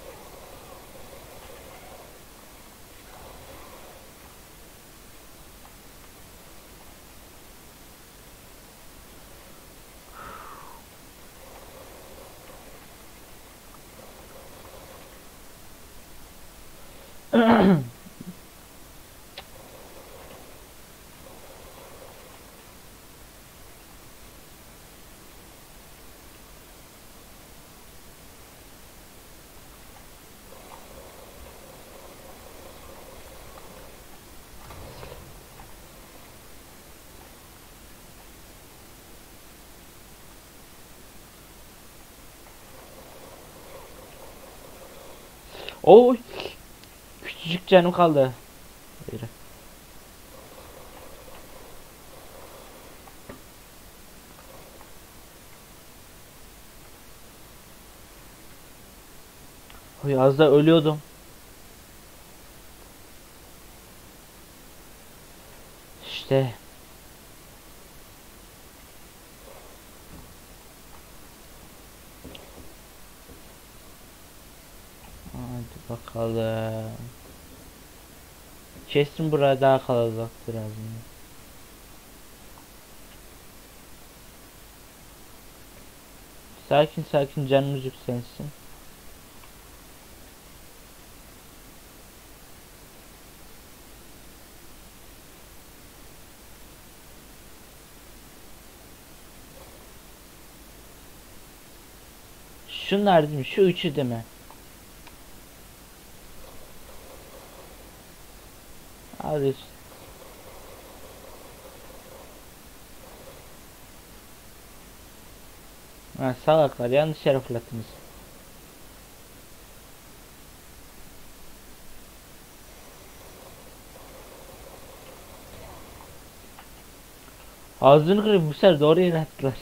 Oy. Küçücük canım kaldı. Yürü. Oy, az da ölüyordum. İşte. Hadi bakalım. Kesin buraya daha kalabalık birazdan. Sakin sakin canımız yükselsin. Şunlar değil mi? Şu üçü değil mi? Hadi. Ha, salaklar yanlış yere fırlattınız. Ağzını kırayım, bu sefer doğru yere attılar.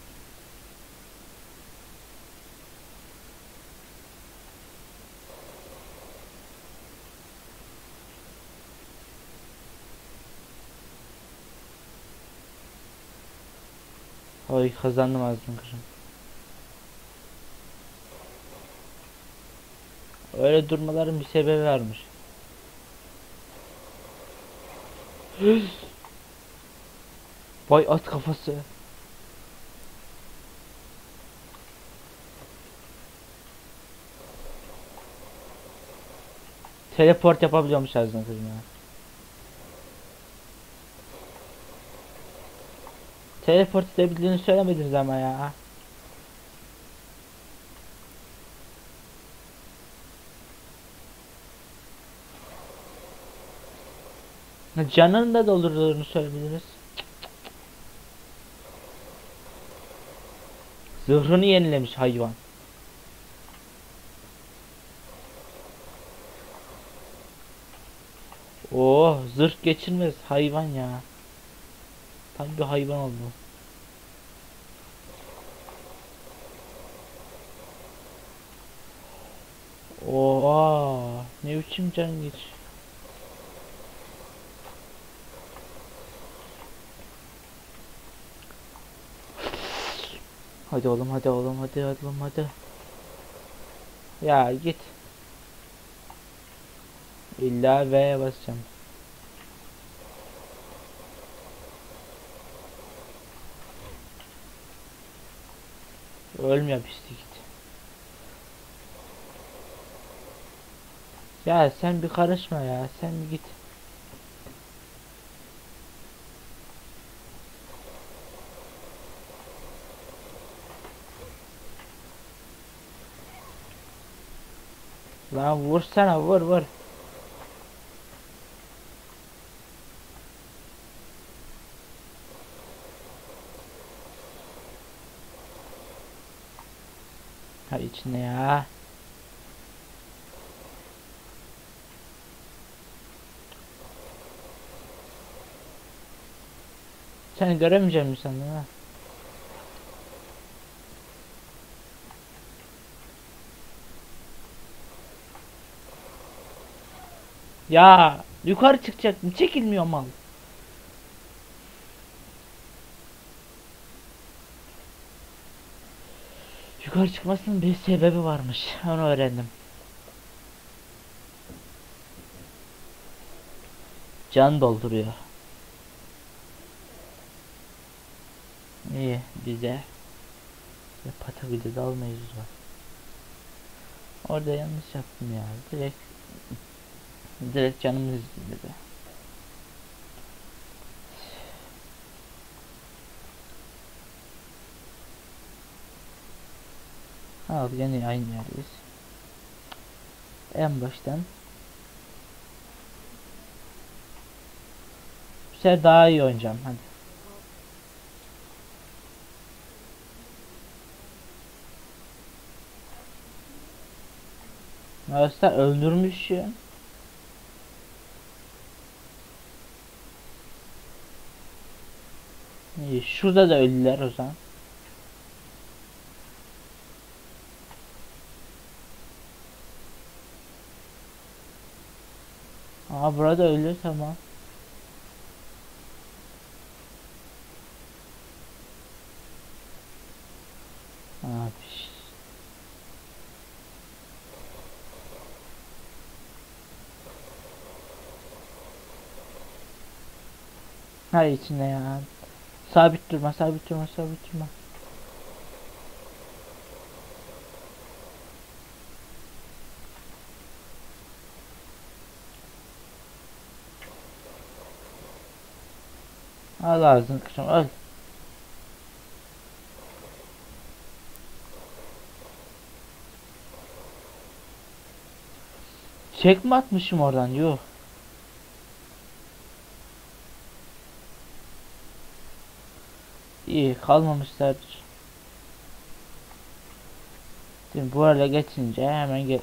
Oy, kazandım ağzını kırayım. Öyle durmaların bir sebebi varmış. Vay at kafası. Teleport yapabiliyormuş ağzını kırayım ya. Teleport edebildiğini söylemediniz ama ya. Canını da doldurduğunu söylemediniz. Zırhını yenilemiş hayvan. Oh, zırh geçirmez hayvan ya. Tam bir hayvan oldu. Oha, ne biçim can geç. Hadi oğlum, hadi oğlum, hadi oğlum, hadi. Ya git. İlla V'ye basacağım. Ölmüyor pislik. Ya sen bir karışma ya, sen bir git. Lan vursana, vur vur. Ha içine ya. Sen göremeyecek misin sandın ha? Ya yukarı çıkacak mı? Çekilmiyor mal. Yukarı çıkmasının bir sebebi varmış. Onu öğrendim. Can dolduruyor. İyi bize. Patagül'de dalmayız var. Orada yanlış yaptım ya. Direkt canımız izledi. Al yine aynı yerdeyiz. En baştan. Bu sefer daha iyi oynayacağım hadi. Aslında öldürmüş ya. İyi, şurada da ölüler o zaman. Aa, burada ölü, tamam. Abi. Her içinde ya. Sabit durma, sabit durma, sabit durma. Al ağzını kırım, al. Çek mi atmışım oradan? Yok. İyi, kalmamışlardır. Şimdi bu arada geçince hemen gel.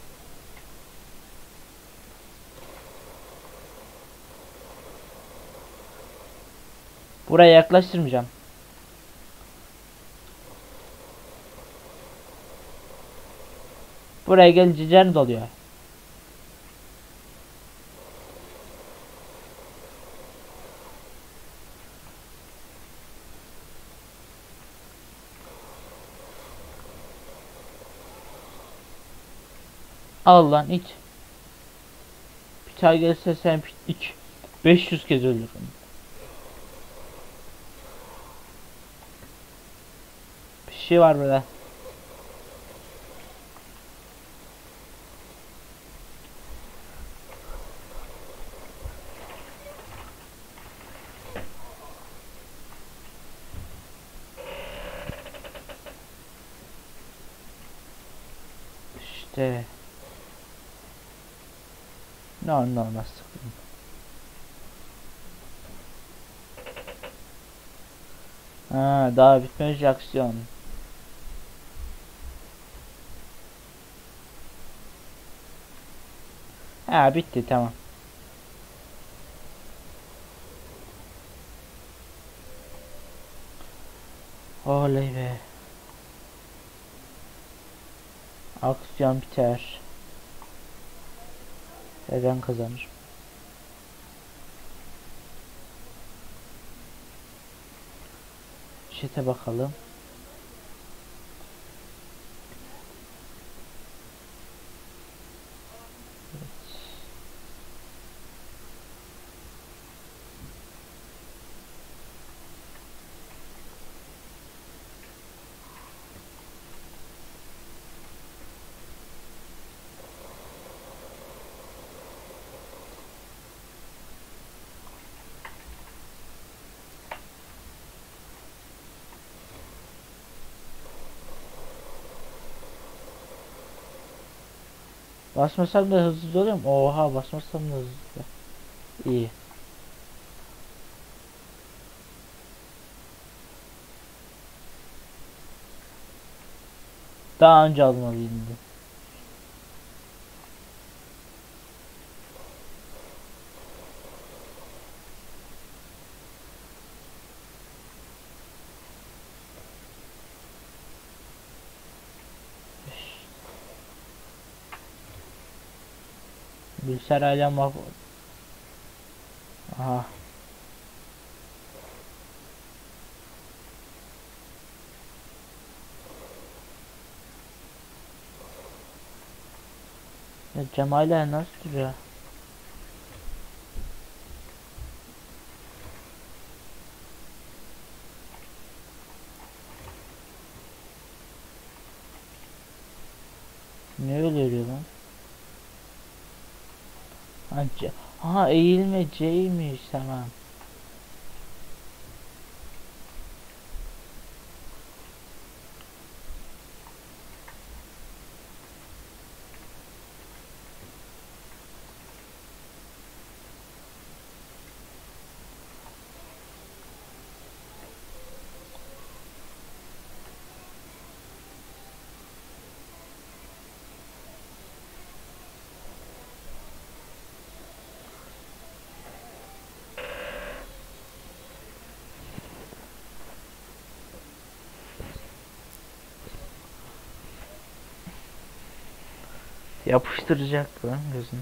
Buraya yaklaştırmayacağım. Buraya gelince canı doluyor. Al lan iç. Bir daha gelirse sen iç. 500 kez ölürüm. Bir şey var burada. İşte. Normal sıkıntı. Ha, daha bitmemiş aksiyon. Ha, bitti, tamam. Oley be. Aksiyon biter. Ve ben kazanırım. Chat'e bakalım. Basmasam da hızlı oluyor mu? Oha, basmasam da hızlı. İyi. Daha önce almalıydım. Bilgisayar hala mahvoldu. Aha. Ya Cemal'e nasıl duruyor? Ne öyle ölüyor lan? Ha, eğilme C'ymiş, tamam. Yapıştıracak lan gözüne.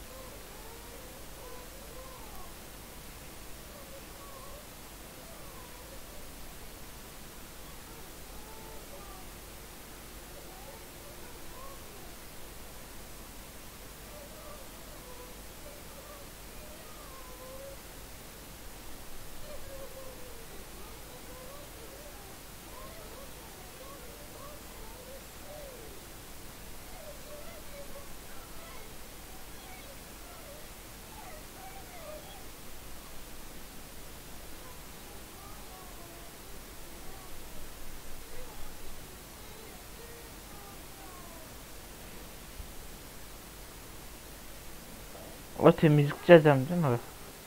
O temizlikçi adam değil mi?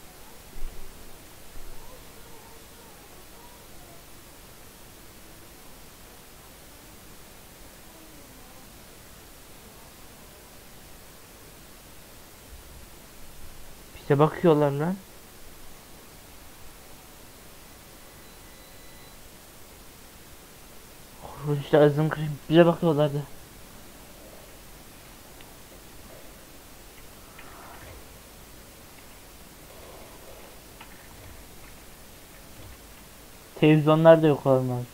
Bize bakıyorlar lan. Korkunçlar azım kırayım. Bize bakıyorlardı. Televizyonlar da yok olmaz.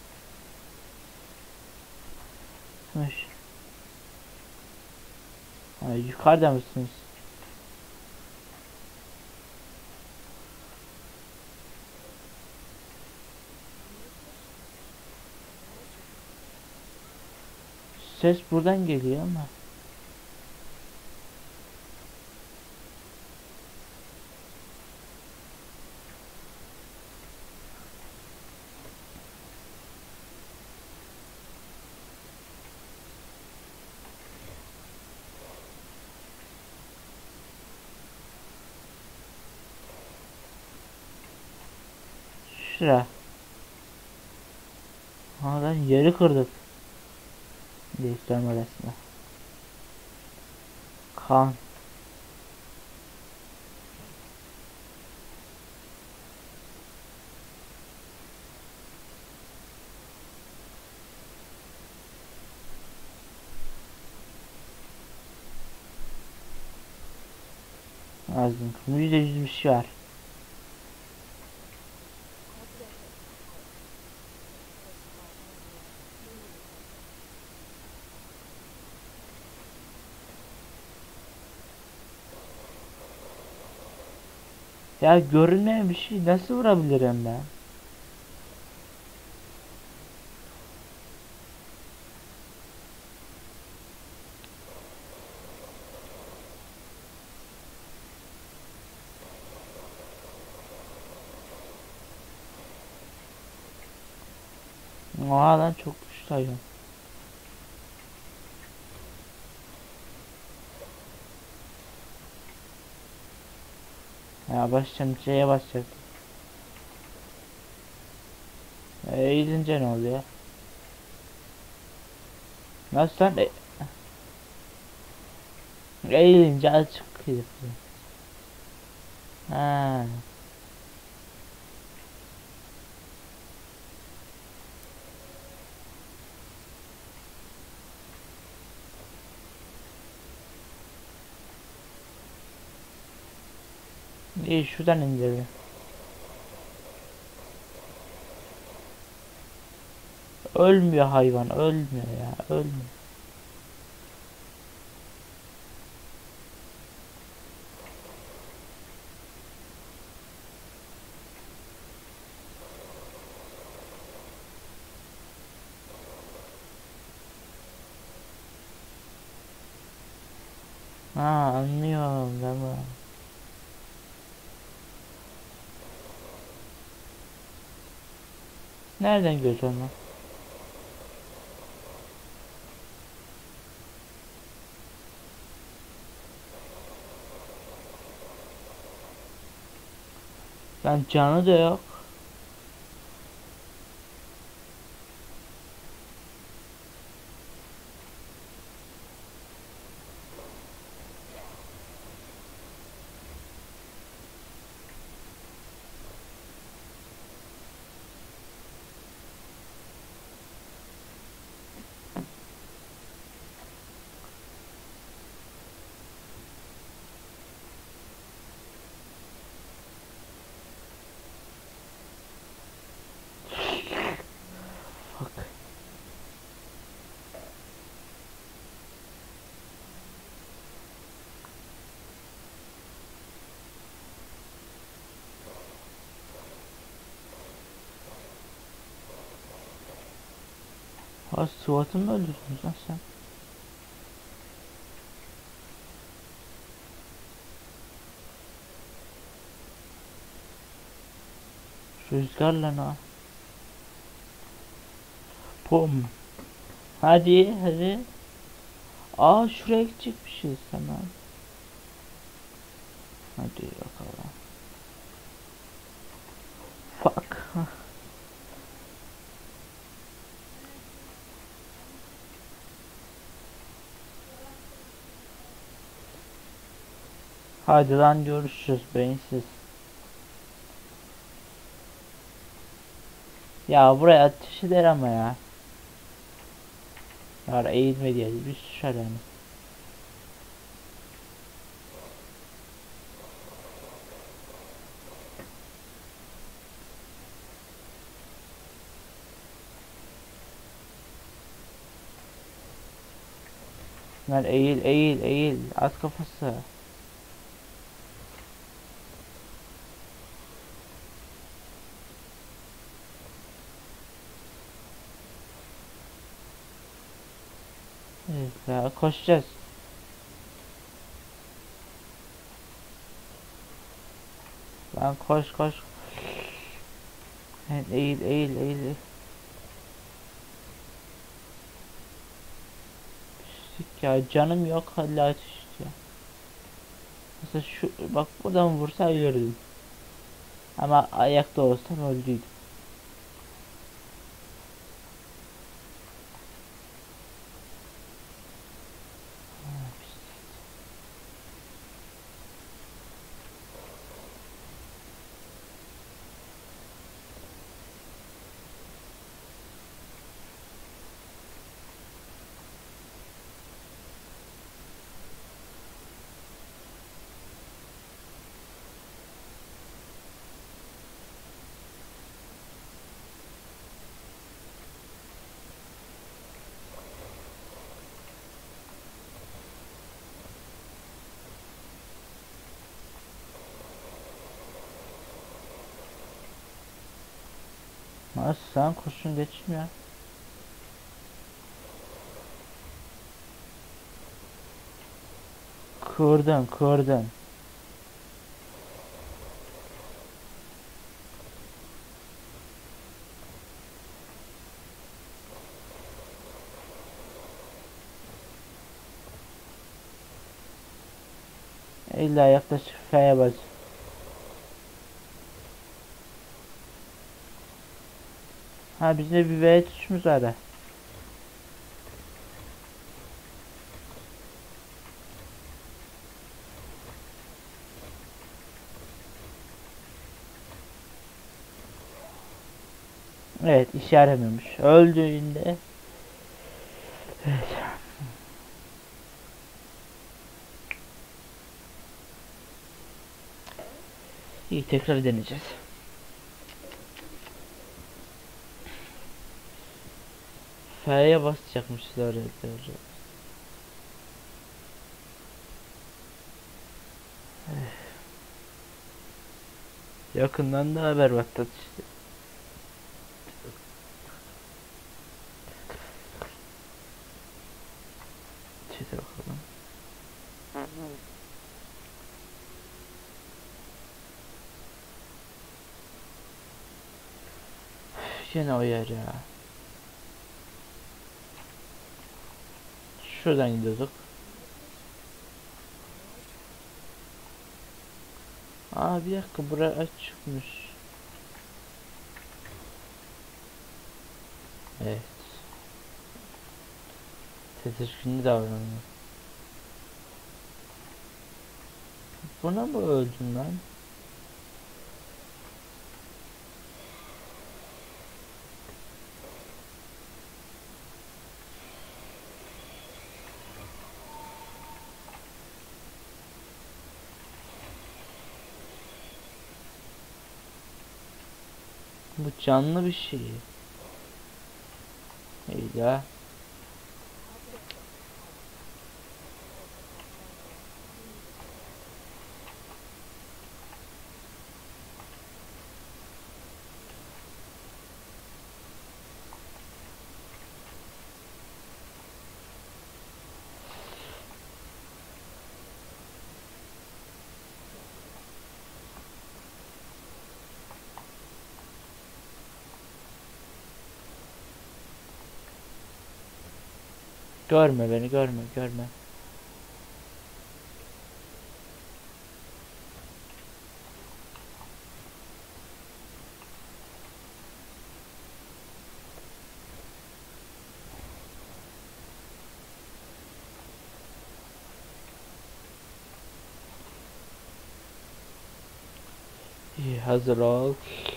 Yukarıda mısınız? Ses buradan geliyor ama. Şura. Ha lan yeri kırdık. Değiştirme resmi. Kan. Ağzım. %100 bir şey var. Ya görünmeyen bir şey nasıl vurabilirim ben? Oha lan çok güçlü hayvan. Ya başlayacağım şeye basacak. Eğilince ne oluyor? Nasıl lan? Eğilince açık yapıyor. Ha. İyi şuradan indirelim. Ölmüyor hayvan, ölmüyor ya, ölmüyor. Ha anlıyorum tamam. Nereden görüyorsun lan? Lan canı da yok. Ha, SWAT'ı mı öldürdünüz lan sen? Rüzgarla ha. Pum. Hadi hadi. Aa, şuraya gidecekmişiz hemen. Hadi bakalım. Fuck. Hadi lan, görüşürüz beyinsiz. Ya buraya ateş eder ama ya. Ya eğilme diye bir düşer yani. Lan eğil eğil eğil, at kafası. Evet ya, koşacağız. Lan koş koş. Evet, eğil eğil eğil. Pislik ya, canım yok hala ateş ya. Mesela şu bak, buradan vursa ölürdüm. Ama ayakta olsam öldüydüm. Nasıl sen kurşun geçmiyor? Kırdın kırdın. İlla yaklaşık F'ye bas. Ha, bizde bir V tuşumuz var da. Evet, işe yaramıyormuş. Öldüğünde. Evet. İyi, tekrar deneyeceğiz. F'ye basacakmışız oraya. Yakından da haber patlat işte. Çete bakalım. Yine o yer ya. Şuradan gidiyorduk. Aa, bir dakika, bura açıkmış. Evet. Tedirginli davranıyor. Buna mı öldün lan? Bu canlı bir şey. İyi ya. Görme beni, görme, görme. İyi, hazır ol.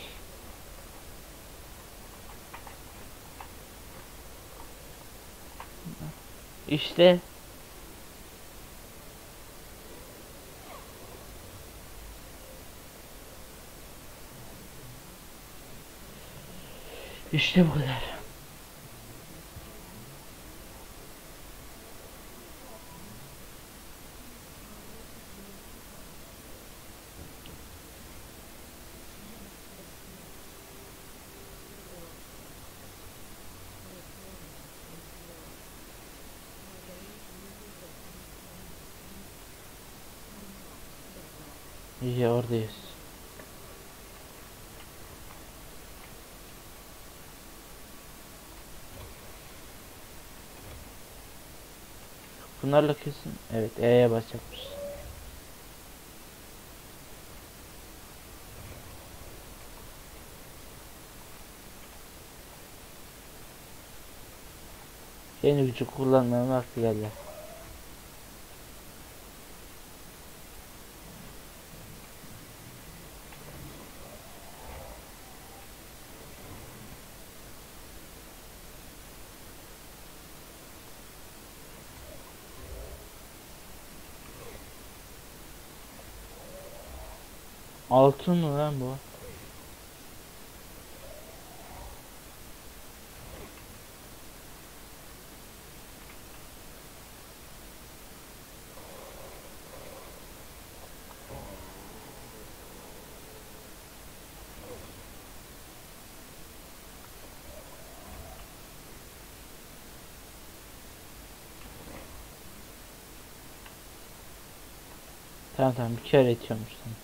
İşte. İşte bu kadar. İyi, oradayız. Bunlarla kesin. Evet, E'ye basacakmış. Yeni gücü kullanmanın vakti geldi. Altın mı lan bu? Tamam tamam, bir kere etiyormuş sana.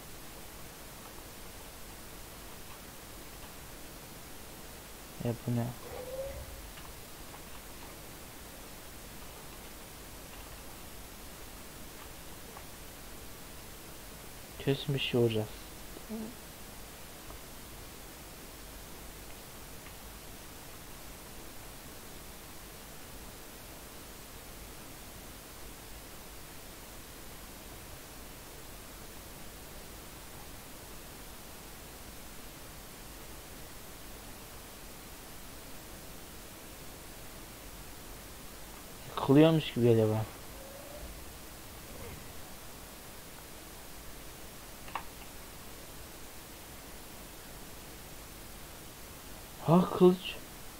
Bu ne? Kesin bir şey olacak. Yıkılıyormuş gibi geliyor bana. Ha, kılıç.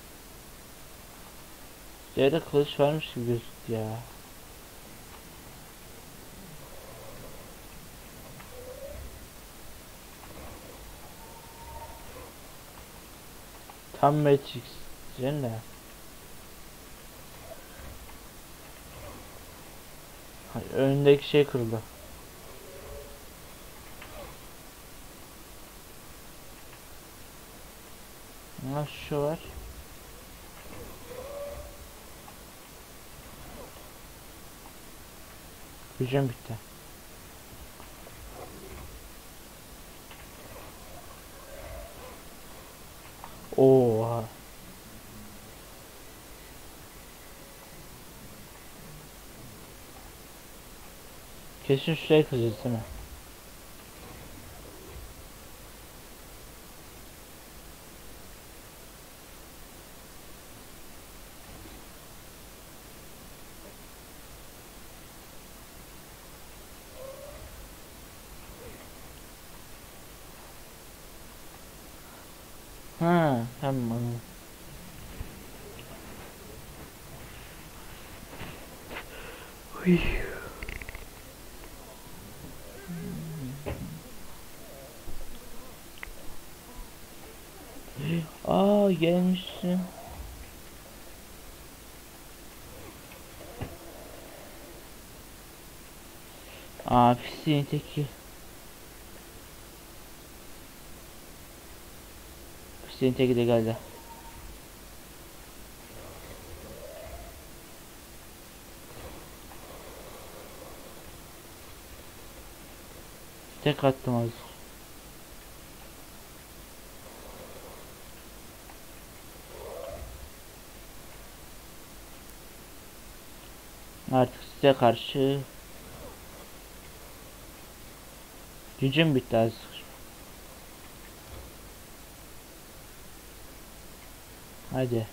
Yerde kılıç varmış gibi gözüktü ya. Tam Matrix diyeceğim de. Önündeki şey kırıldı. Ha, şu var. Gücüm bitti. Oha. Kesin şuraya kıracağız değil mi? Ha, tamam. Uy. Aa, gelmişsin. Aa, pisliğin teki. Pisliğin teki de geldi. Tek attım az. Artık size karşı gücüm bitti az. Hadi.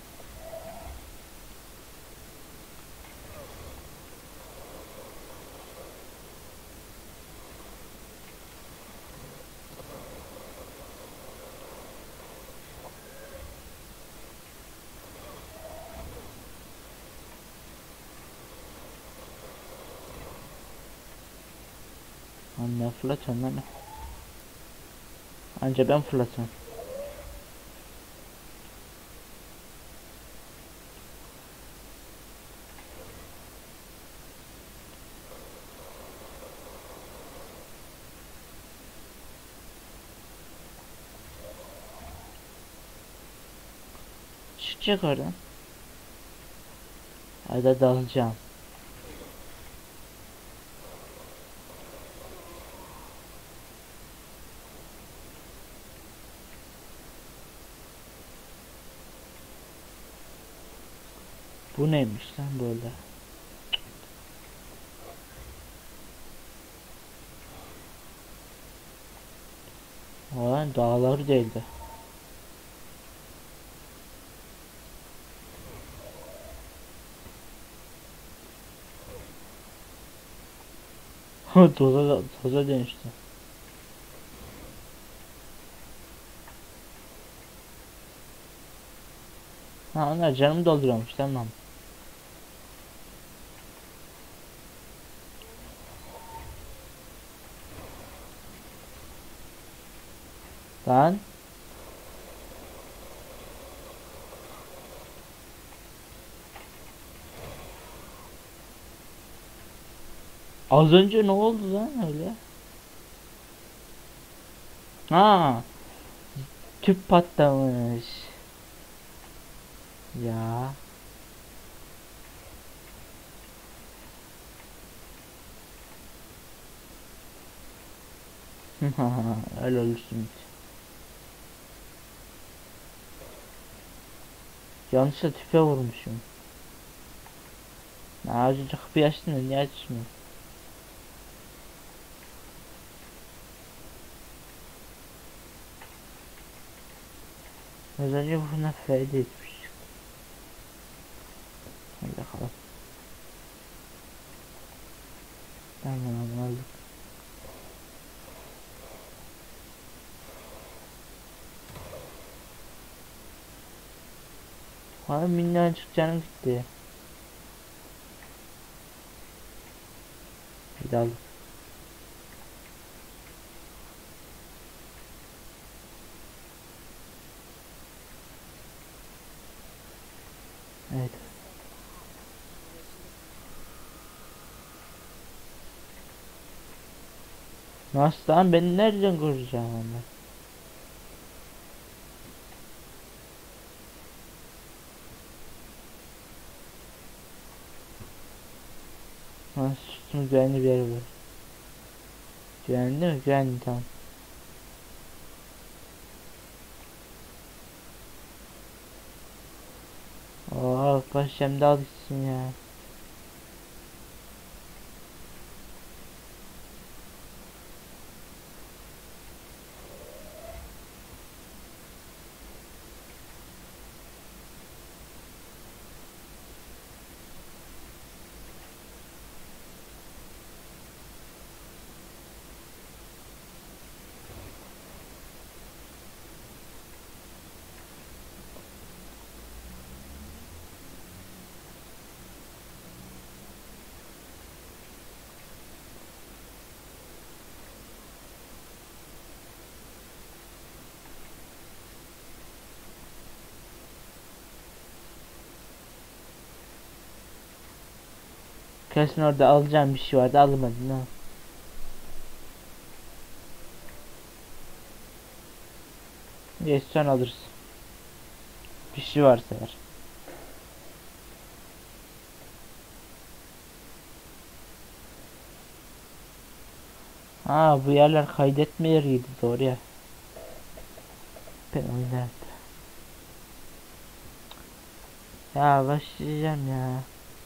Anne fırlatın lan. Anca ben fırlatın. Çıkacak oradan. Hadi dalacağım. Bu neymiş lan böyle? Vay dağlar değildi. Toza dönüştü. Ha onlar canımı dolduruyormuş, tamam. Lan. Az önce ne oldu lan öyle? Ha, tüp patlamış. Ya. Öyle olursun. Yanlışlıkla tüpe vurmuşum. Az önce kapıyı açtın da niye açmıyorsun? Az önce buna fayda etmiş. Hadi bakalım. Tamam aldık. Vay minnacık canım gitti. Bir daha aldık. Evet. Nasıl lan, ben nereden göreceğim onu? Nasıl üstümüz güvenli bir yer var. Güvenli mi? Güvenli, tamam. Oo kaç hem de al gitsin ya. Kesin orada alacağım bir şey vardı, almadın ha. Neyse sen alırsın. Bir şey varsa eğer. Ha, bu yerler kaydetme yeriydi, doğru ya. Ben oynardım. Ya başlayacağım ya.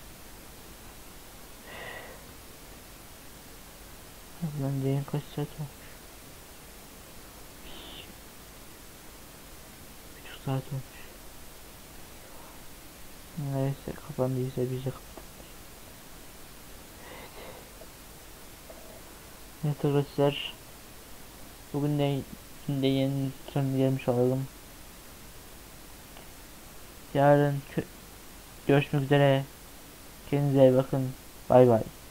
Lan yayın kaç saat olmuş? 1,5 saat olmuş. Neyse, kapandıysa bize kapat. Evet arkadaşlar, bugün de yeni sonuna gelmiş olalım. Yarın görüşmek üzere. Kendinize iyi bakın. Bay bay.